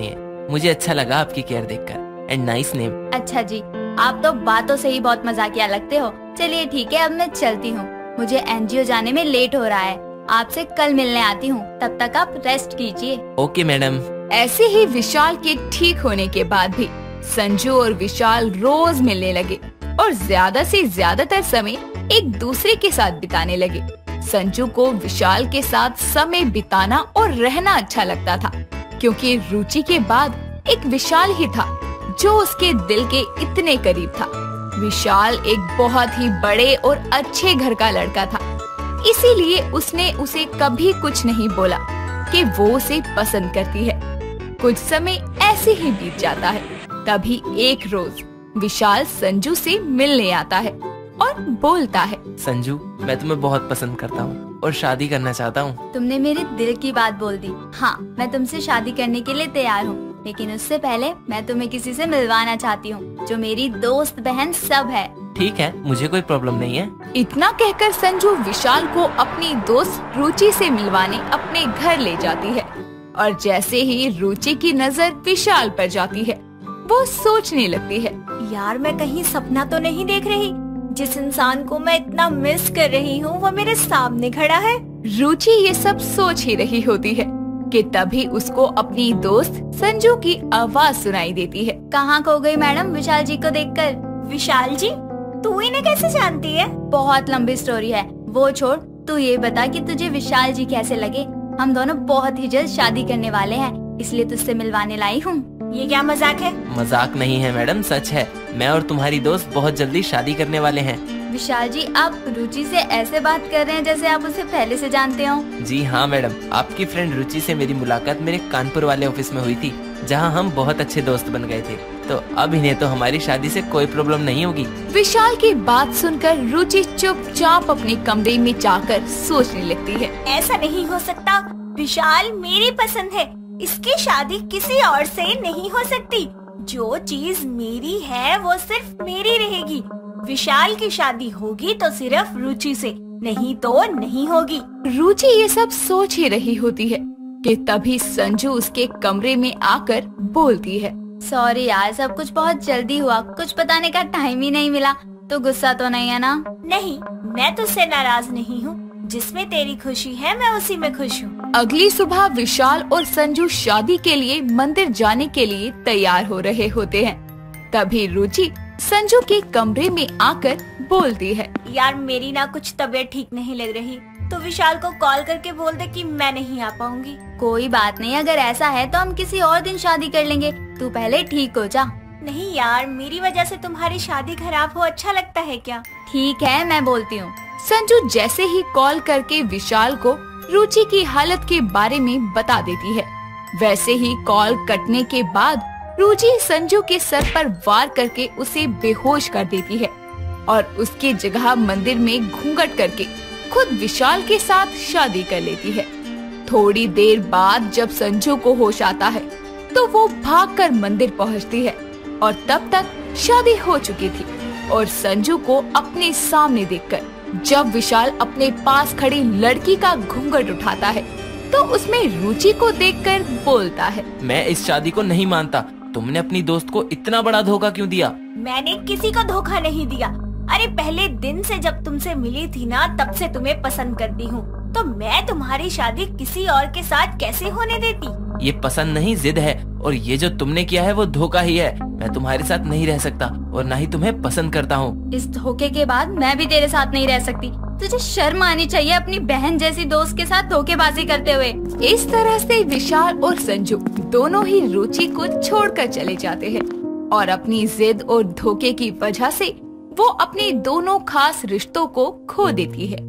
S8: मुझे अच्छा लगा आपकी केयर देखकर। And nice name.
S6: अच्छा जी, आप तो बातों से ही बहुत मजाकिया लगते हो। चलिए ठीक है, अब मैं चलती हूँ, मुझे एनजीओ जाने में लेट हो रहा है। आपसे कल मिलने आती हूँ, तब तक आप रेस्ट कीजिए।
S8: Okay madam.
S2: ऐसे ही विशाल के ठीक होने के बाद भी संजू और विशाल रोज मिलने लगे और ज्यादा से ज्यादातर समय एक दूसरे के साथ बिताने लगे। संजू को विशाल के साथ समय बिताना और रहना अच्छा लगता था, क्योंकि रुचि के बाद एक विशाल ही था जो उसके दिल के इतने करीब था। विशाल एक बहुत ही बड़े और अच्छे घर का लड़का था, इसीलिए उसने उसे कभी कुछ नहीं बोला कि वो उसे पसंद करती है। कुछ समय ऐसे ही बीत जाता है। तभी एक रोज विशाल संजू से मिलने आता है और बोलता है,
S8: संजू, मैं तुम्हें बहुत पसंद करता हूँ और शादी करना चाहता हूँ।
S6: तुमने मेरे दिल की बात बोल दी। हाँ, मैं तुमसे शादी करने के लिए तैयार हूँ, लेकिन उससे पहले मैं तुम्हें किसी से मिलवाना चाहती हूँ जो मेरी दोस्त बहन सब है।
S8: ठीक है, मुझे कोई प्रॉब्लम नहीं है।
S2: इतना कहकर संजू विशाल को अपनी दोस्त रुचि से मिलवाने अपने घर ले जाती है। और जैसे ही रुचि की नजर विशाल पर जाती है, वो सोचने लगती है,
S7: यार मैं कहीं सपना तो नहीं देख रही? जिस इंसान को मैं इतना मिस कर रही हूँ वो मेरे सामने खड़ा है।
S2: रुचि ये सब सोच ही रही होती है कि तभी उसको अपनी दोस्त संजू की आवाज सुनाई देती है।
S6: कहाँ खो गई मैडम विशाल जी को देखकर?
S7: विशाल जी? तू इन्हें कैसे जानती है?
S6: बहुत लंबी स्टोरी है, वो छोड़। तू ये बता कि तुझे विशाल जी कैसे लगे? हम दोनों बहुत ही जल्द शादी करने वाले हैं, इसलिए तुझसे मिलवाने लाई हूँ।
S7: ये क्या मजाक है?
S8: मजाक नहीं है मैडम, सच है। मैं और तुम्हारी दोस्त बहुत जल्दी शादी करने वाले हैं।
S6: विशाल जी, आप रुचि से ऐसे बात कर रहे हैं जैसे आप उसे पहले से जानते हो।
S8: जी हाँ मैडम, आपकी फ्रेंड रुचि से मेरी मुलाकात मेरे कानपुर वाले ऑफिस में हुई थी, जहाँ हम बहुत अच्छे दोस्त बन गए थे। तो अब इन्हें तो हमारी शादी से कोई प्रॉब्लम नहीं होगी।
S2: विशाल की बात सुनकर रुचि चुपचाप अपने कमरे में जाकर सोचने लगती है।
S7: ऐसा नहीं हो सकता, विशाल मेरी पसंद है, इसकी शादी किसी और से नहीं हो सकती। जो चीज मेरी है वो सिर्फ मेरी रहेगी। विशाल की शादी होगी तो सिर्फ रुचि से, नहीं तो नहीं होगी।
S2: रुचि ये सब सोच ही रही होती है कि तभी संजू उसके कमरे में आकर बोलती है,
S6: सॉरी यार, सब कुछ बहुत जल्दी हुआ, कुछ बताने का टाइम ही नहीं मिला। तो गुस्सा तो नहीं है ना?
S7: नहीं, मैं तुझसे नाराज नहीं हूँ। जिसमें तेरी खुशी है मैं उसी में खुश हूँ।
S2: अगली सुबह विशाल और संजू शादी के लिए मंदिर जाने के लिए तैयार हो रहे होते हैं। तभी रुचि संजू के कमरे में आकर बोलती है,
S7: यार मेरी ना कुछ तबीयत ठीक नहीं लग रही, तो विशाल को कॉल करके बोल दे कि मैं नहीं आ पाऊंगी।
S6: कोई बात नहीं, अगर ऐसा है तो हम किसी और दिन शादी कर लेंगे, तू पहले ठीक हो जा।
S7: नहीं यार, मेरी वजह से तुम्हारी शादी खराब हो अच्छा लगता है क्या?
S6: ठीक है, मैं बोलती हूँ।
S2: संजू जैसे ही कॉल करके विशाल को रुचि की हालत के बारे में बता देती है, वैसे ही कॉल कटने के बाद रुचि संजू के सर पर वार करके उसे बेहोश कर देती है और उसकी जगह मंदिर में घूंघट करके खुद विशाल के साथ शादी कर लेती है। थोड़ी देर बाद जब संजू को होश आता है तो वो भागकर मंदिर पहुंचती है और तब तक शादी हो चुकी थी। और संजू को अपने सामने देखकर जब विशाल अपने पास खड़ी लड़की का घूंघट उठाता है तो उसमें रुचि को देखकर बोलता है,
S8: मैं इस शादी को नहीं मानता। तुमने अपनी दोस्त को इतना बड़ा धोखा क्यों दिया?
S7: मैंने किसी को धोखा नहीं दिया। अरे पहले दिन से जब तुमसे मिली थी ना, तब से तुम्हें पसंद करती हूँ, तो मैं तुम्हारी शादी किसी और के साथ कैसे होने देती?
S8: ये पसंद नहीं, जिद है, और ये जो तुमने किया है वो धोखा ही है। मैं तुम्हारे साथ नहीं रह सकता और न ही तुम्हें पसंद करता हूँ।
S6: इस धोखे के बाद मैं भी तेरे साथ नहीं रह सकती। तुझे शर्म आनी चाहिए अपनी बहन जैसी दोस्त के साथ धोखेबाजी करते हुए।
S2: इस तरह से विशाल और संजू दोनों ही रुचि को छोड़कर चले जाते हैं और अपनी जिद और धोखे की वजह से वो अपने दोनों खास रिश्तों को खो देती है।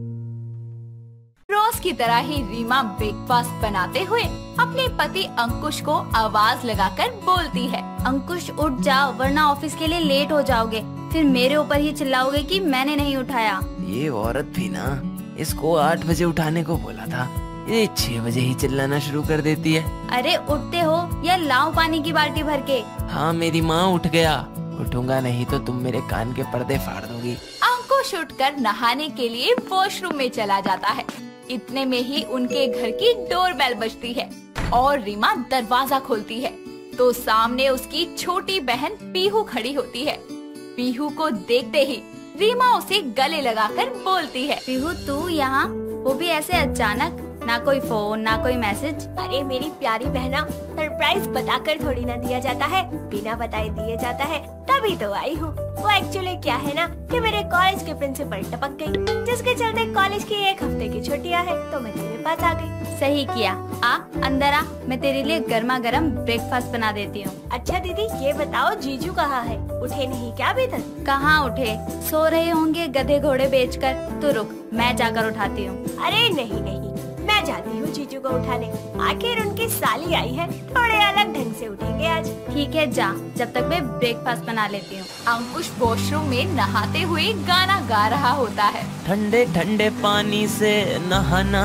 S2: रोज की तरह ही रीमा ब्रेकफास्ट बनाते हुए अपने पति अंकुश को आवाज लगाकर बोलती है,
S6: अंकुश उठ जाओ वरना ऑफिस के लिए लेट हो जाओगे, फिर मेरे ऊपर ही चिल्लाओगे कि मैंने नहीं उठाया।
S8: ये औरत भी ना, इसको आठ बजे उठाने को बोला था, ये छह बजे ही चिल्लाना शुरू कर देती है।
S6: अरे उठते हो या लाओ पानी की बाल्टी भर के।
S8: हाँ मेरी माँ उठ गया, उठूंगा नहीं तो तुम मेरे कान के पर्दे फाड़ दोगी।
S2: अंकुश उठकर नहाने के लिए वॉशरूम में चला जाता है। इतने में ही उनके घर की डोरबेल बजती है और रीमा दरवाजा खोलती है। तो सामने उसकी छोटी बहन पीहू खड़ी होती है। पीहू को देखते ही रीमा उसे गले लगाकर बोलती है,
S4: पीहू तू यहाँ, वो भी ऐसे अचानक, ना कोई फोन ना कोई मैसेज।
S7: अरे मेरी प्यारी बहना, सरप्राइज बताकर थोड़ी ना दिया जाता है, बिना बताए दिए जाता है, तभी तो आई हूँ। वो एक्चुअली क्या है ना कि मेरे कॉलेज के प्रिंसिपल टपक गई, जिसके चलते कॉलेज की एक हफ्ते की छुट्टियाँ है, तो मैं तेरे पास आ गई।
S4: सही किया, आ अंदर आ, मैं तेरे लिए गर्मा गर्म ब्रेकफास्ट बना देती हूँ।
S7: अच्छा दीदी ये बताओ जीजू कहाँ है, उठे नहीं क्या अभी तक?
S4: कहाँ उठे, सो रहे होंगे गधे घोड़े बेचकर। तो रुक, मैं जाकर उठाती हूँ।
S7: अरे नहीं नहीं, मैं जाती हूँ जीजू को उठाने, आखिर उनकी साली आई है, थोड़े अलग ढंग से उठेंगे आज।
S4: ठीक है जा, जब तक मैं ब्रेकफास्ट बना लेती हूँ।
S2: अंकुश वॉशरूम में नहाते हुए गाना गा रहा होता है।
S8: ठंडे ठंडे पानी से नहाना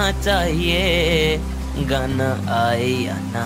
S8: चाहिए, गाना आए या ना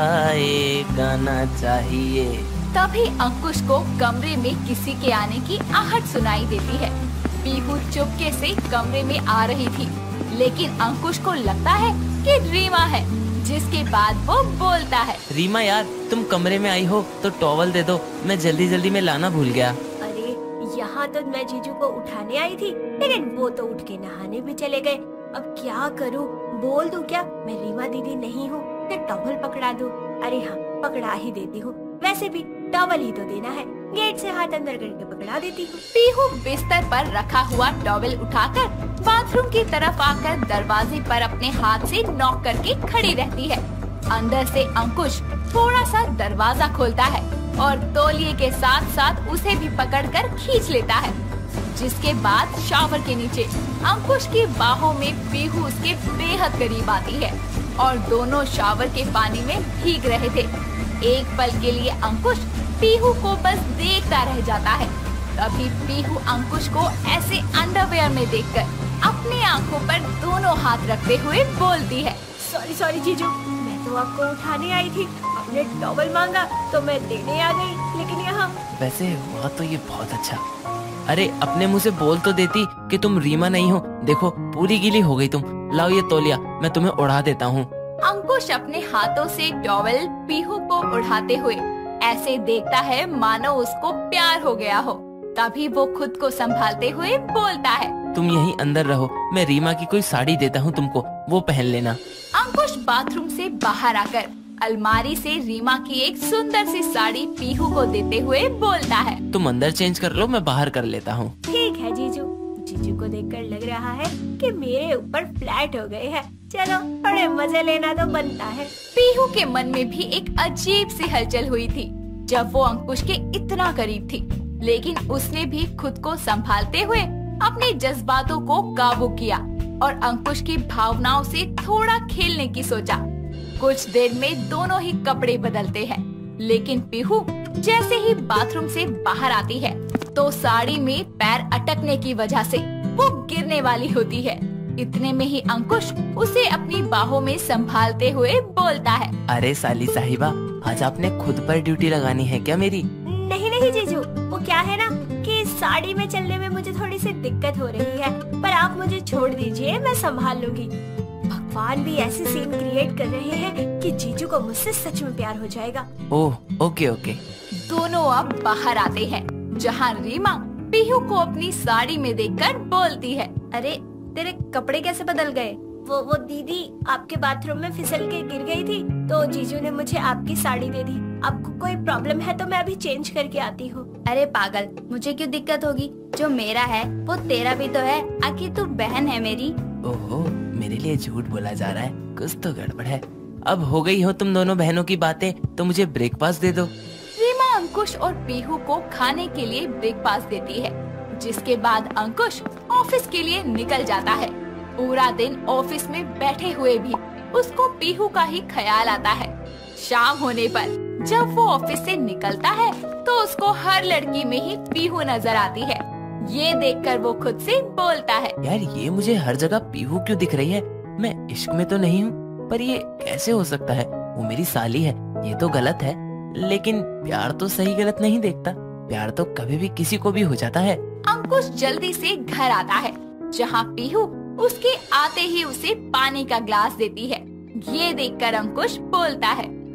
S8: आए, गाना चाहिए।
S2: तभी अंकुश को कमरे में किसी के आने की आहट सुनाई देती है। पीहू चुपके से कमरे में आ रही थी, लेकिन अंकुश को लगता है कि रीमा है, जिसके बाद वो बोलता है,
S8: रीमा यार तुम कमरे में आई हो तो टॉवल दे दो, मैं जल्दी जल्दी में लाना भूल गया।
S7: अरे यहाँ तो मैं जीजू को उठाने आई थी, लेकिन वो तो उठ के नहाने भी चले गए। अब क्या करूँ, बोल दूँ क्या मैं रीमा दीदी नहीं हूँ, या टॉवल पकड़ा दूँ? अरे हाँ पकड़ा ही देती हूँ, वैसे भी टॉवल ही तो देना है, गेट से हाथ अंदर करके पकड़ा देती हूँ।
S2: पीहू बिस्तर पर रखा हुआ टॉवल उठाकर बाथरूम की तरफ आकर दरवाजे पर अपने हाथ से नॉक करके खड़ी रहती है। अंदर से अंकुश थोड़ा सा दरवाजा खोलता है और तौलिए के साथ साथ उसे भी पकड़कर खींच लेता है, जिसके बाद शावर के नीचे अंकुश की बाहों में पीहू उसके बेहद करीब आती है और दोनों शावर के पानी में भीग रहे थे। एक पल के लिए अंकुश पीहू को बस देखता रह जाता है। तभी पीहू अंकुश को ऐसे अंडरवेयर में देखकर अपनी आंखों पर दोनों हाथ रखते हुए बोलती है,
S7: सॉरी सॉरी जीजू, मैं तो आपको उठाने आई थी, आपने टॉवल मांगा तो मैं देने आ गई, लेकिन यहाँ।
S8: वैसे हुआ तो ये बहुत अच्छा। अरे अपने मुंह से बोल तो देती कि तुम रीमा नहीं हो, देखो पूरी गीली हो गई तुम, लाओ ये तौलिया मैं तुम्हें उड़ा देता हूँ।
S2: अंकुश अपने हाथों से टॉवल पीहू को उठाते हुए ऐसे देखता है मानो उसको प्यार हो गया हो। तभी वो खुद को संभालते हुए बोलता है,
S8: तुम यहीं अंदर रहो, मैं रीमा की कोई साड़ी देता हूँ तुमको, वो पहन लेना।
S2: अंकुश बाथरूम से बाहर आकर अलमारी से रीमा की एक सुंदर सी साड़ी पीहू को देते हुए बोलता है,
S8: तुम अंदर चेंज कर लो, मैं बाहर कर लेता हूँ।
S7: ठीक है जीजू। जीजू को देखकर लग रहा है कि मेरे ऊपर फ्लैट हो गए हैं, चलो थोड़े मजे लेना तो बनता है।
S2: पीहू के मन में भी एक अजीब सी हलचल हुई थी जब वो अंकुश के इतना करीब थी, लेकिन उसने भी खुद को संभालते हुए अपने जज्बातों को काबू किया और अंकुश की भावनाओं से थोड़ा खेलने की सोचा। कुछ देर में दोनों ही कपड़े बदलते हैं, लेकिन पीहू जैसे ही बाथरूम से बाहर आती है तो साड़ी में पैर अटकने की वजह से वो गिरने वाली होती है। इतने में ही अंकुश उसे अपनी बाहों में संभालते हुए बोलता है,
S8: अरे साली साहिबा, आज आपने खुद पर ड्यूटी लगानी है क्या मेरी?
S7: नहीं नहीं जीजू, वो क्या है ना कि साड़ी में चलने में मुझे थोड़ी सी दिक्कत हो रही है, पर आप मुझे छोड़ दीजिए, मैं संभाल लूंगी। भगवान भी ऐसे सीन क्रिएट कर रहे हैं कि जीजू को मुझसे सच में प्यार हो जाएगा।
S8: Oh okay okay.
S2: दोनों अब बाहर आते हैं, जहाँ रीमा पीहू को अपनी साड़ी में देखकर बोलती है,
S4: अरे तेरे कपड़े कैसे बदल गए?
S7: वो वो दीदी आपके बाथरूम में फिसल के गिर गई थी, तो जीजू ने मुझे आपकी साड़ी दे दी। आपको कोई प्रॉब्लम है तो मैं अभी चेंज करके आती हूँ।
S4: अरे पागल, मुझे क्यों दिक्कत होगी? जो मेरा है वो तेरा भी तो है, आखिर तू बहन है मेरी।
S8: ओहो, मेरे लिए झूठ बोला जा रहा है, कुछ तो गड़बड़ है। अब हो गई हो तुम दोनों बहनों की बातें, तो मुझे ब्रेकफास्ट दे दो।
S2: रीमा अंकुश और पीहू को खाने के लिए ब्रेकफास्ट देती है, जिसके बाद अंकुश ऑफिस के लिए निकल जाता है। पूरा दिन ऑफिस में बैठे हुए भी उसको पीहू का ही ख्याल आता है। शाम होने पर जब वो ऑफिस से निकलता है तो उसको हर लड़की में ही पीहू नजर आती है। ये देखकर वो खुद से बोलता है,
S8: यार ये मुझे हर जगह पीहू क्यों दिख रही है? मैं इश्क में तो नहीं हूँ, पर ये कैसे हो सकता है? वो मेरी साली है, ये तो गलत है, लेकिन प्यार तो सही गलत नहीं देखता, प्यार तो कभी भी किसी को भी हो जाता है।
S2: अंकुश जल्दी से घर आता है, जहाँ पीहू उसके आते ही उसे पानी का ग्लास देती है। ये देखकर अंकुश बोलता है,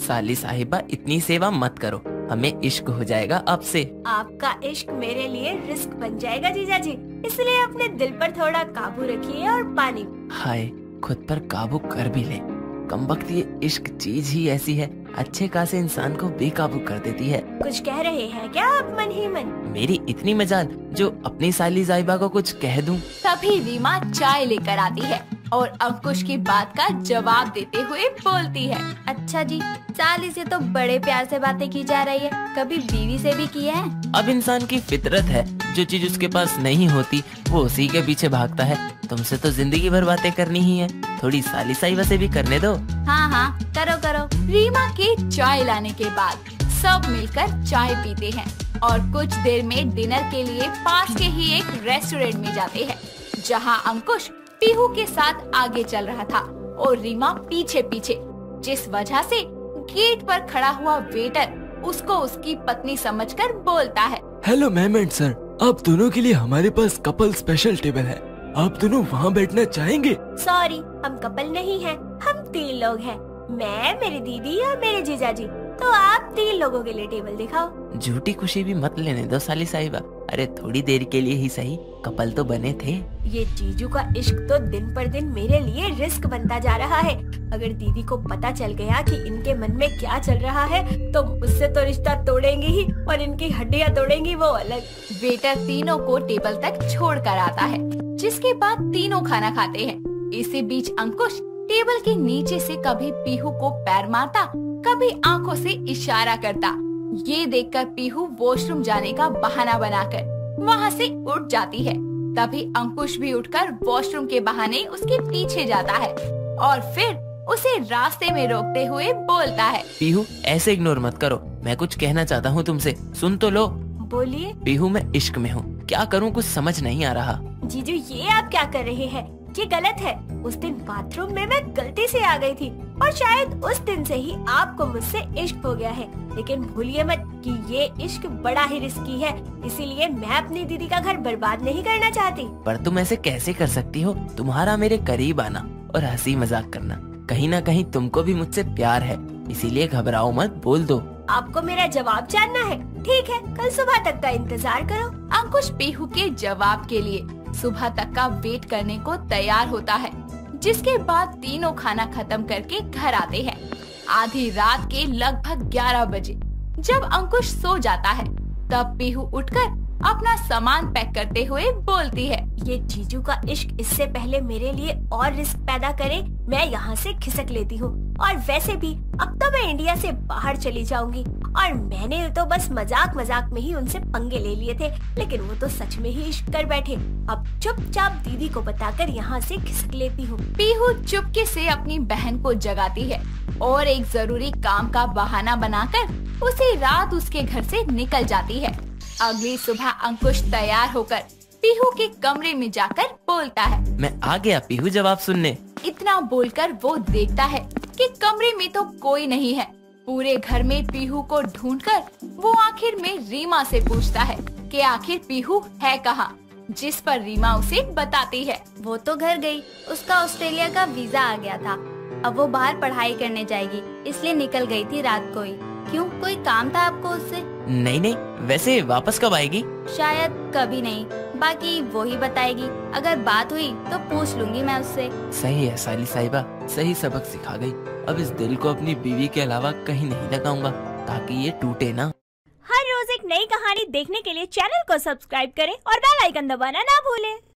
S8: साली साहिबा इतनी सेवा मत करो, हमें इश्क हो जाएगा आपसे।
S7: आपका इश्क मेरे लिए रिस्क बन जाएगा जीजा जी, इसलिए अपने दिल पर थोड़ा काबू रखिए और पानी।
S8: हाय, खुद पर काबू कर भी ले। कमबख्त ये इश्क चीज ही ऐसी है, अच्छे खासे इंसान को बेकाबू कर देती है।
S7: कुछ कह रहे हैं क्या आप मन ही मन?
S8: मेरी इतनी मजाल जो अपनी साली साहिबा को कुछ कह दूं।
S2: तभी रीमा चाय लेकर आती है और अंकुश की बात का जवाब देते हुए बोलती है,
S6: अच्छा जी, साली से तो बड़े प्यार से बातें की जा रही है, कभी बीवी से भी की है?
S8: अब इंसान की फितरत है, जो चीज उसके पास नहीं होती वो उसी के पीछे भागता है। तुमसे तो जिंदगी भर बातें करनी ही है, थोड़ी साली साहिबा से भी करने दो।
S6: हाँ हाँ, करो करो।
S2: रीमा के चाय लाने के बाद सब मिलकर चाय पीते हैं और कुछ देर में डिनर के लिए पास के ही एक रेस्टोरेंट में जाते हैं, जहां अंकुश पीहू के साथ आगे चल रहा था और रीमा पीछे पीछे, जिस वजह से गेट पर खड़ा हुआ वेटर उसको उसकी पत्नी समझकर बोलता है,
S9: हेलो मैम एंड सर, आप दोनों के लिए हमारे पास कपल स्पेशल टेबल है, आप दोनों वहाँ बैठना चाहेंगे?
S7: सॉरी, हम कपल नहीं हैं, हम तीन लोग हैं, मैं, मेरी दीदी और मेरे जीजा जी। तो आप तीन लोगों के लिए टेबल दिखाओ।
S8: झूठी खुशी भी मत लेने दो साली साहिबा, अरे थोड़ी देर के लिए ही सही, कपल तो बने थे।
S7: ये जीजू का इश्क तो दिन पर दिन मेरे लिए रिस्क बनता जा रहा है। अगर दीदी को पता चल गया कि इनके मन में क्या चल रहा है तो मुझसे तो रिश्ता तोड़ेंगे ही और इनकी हड्डियां तोड़ेंगी वो अलग।
S2: वेटर तीनों को टेबल तक छोड़ कर आता है, जिसके बाद तीनों खाना खाते हैं। इसी बीच अंकुश टेबल के नीचे से कभी पीहू को पैर मारता, कभी आंखों से इशारा करता। ये देखकर पीहू वॉशरूम जाने का बहाना बनाकर वहाँ से उठ जाती है। तभी अंकुश भी उठकर वॉशरूम के बहाने उसके पीछे जाता है और फिर उसे रास्ते में रोकते हुए बोलता है,
S8: पीहू ऐसे इग्नोर मत करो, मैं कुछ कहना चाहता हूँ तुमसे, सुन तो लो।
S7: बोलिए।
S8: पीहू मैं इश्क में हूँ, क्या करूँ कुछ समझ नहीं आ रहा।
S7: जीजू ये आप क्या कर रहे हैं, ये गलत है। उस दिन बाथरूम में मैं गलती से आ गई थी और शायद उस दिन से ही आपको मुझसे इश्क हो गया है। लेकिन भूलिए मत कि ये इश्क बड़ा ही रिस्की है, इसीलिए मैं अपनी दीदी का घर बर्बाद नहीं करना चाहती।
S8: पर तुम ऐसे कैसे कर सकती हो, तुम्हारा मेरे करीब आना और हंसी मजाक करना, कहीं ना कहीं तुमको भी मुझसे प्यार है, इसीलिए घबराओ मत, बोल दो।
S7: आपको मेरा जवाब जानना है? ठीक है, कल सुबह तक का इंतजार करो।
S2: अंकुश पीहू के जवाब के लिए सुबह तक का वेट करने को तैयार होता है, जिसके बाद तीनों खाना खत्म करके घर आते हैं। आधी रात के लगभग ग्यारह बजे जब अंकुश सो जाता है, तब पीहू उठकर अपना सामान पैक करते हुए बोलती है,
S7: ये जीजू का इश्क इससे पहले मेरे लिए और रिस्क पैदा करे, मैं यहाँ से खिसक लेती हूँ। और वैसे भी अब तो मैं इंडिया से बाहर चली जाऊंगी और मैंने तो बस मजाक मजाक में ही उनसे पंगे ले लिए थे, लेकिन वो तो सच में ही इश्क कर बैठे। अब चुपचाप दीदी को बताकर यहाँ से खिसक लेती हूँ।
S2: पीहू चुपके से अपनी बहन को जगाती है और एक जरूरी काम का बहाना बनाकर उसी रात उसके घर से निकल जाती है। अगली सुबह अंकुश तैयार होकर पीहू के कमरे में जाकर बोलता है,
S8: मैं आ गया पीहू जवाब सुनने।
S2: इतना बोलकर वो देखता है कि कमरे में तो कोई नहीं है। पूरे घर में पीहू को ढूंढकर वो आखिर में रीमा से पूछता है कि आखिर पीहू है कहाँ, जिस पर रीमा उसे बताती है,
S6: वो तो घर गई, उसका ऑस्ट्रेलिया का वीजा आ गया था, अब वो बाहर पढ़ाई करने जाएगी, इसलिए निकल गई थी रात को ही। क्यों, कोई काम था आपको उससे?
S8: नहीं नहीं, वैसे वापस कब आएगी?
S6: शायद कभी नहीं, बाकी वो ही बताएगी। अगर बात हुई तो पूछ लूंगी मैं उससे।
S8: सही है साली साहिबा, सही सबक सिखा गई। अब इस दिल को अपनी बीवी के अलावा कहीं नहीं लगाऊंगा ताकि ये टूटे ना।
S7: हर रोज एक नई कहानी देखने के लिए चैनल को सब्सक्राइब करें और बेल आइकन दबाना ना भूलें।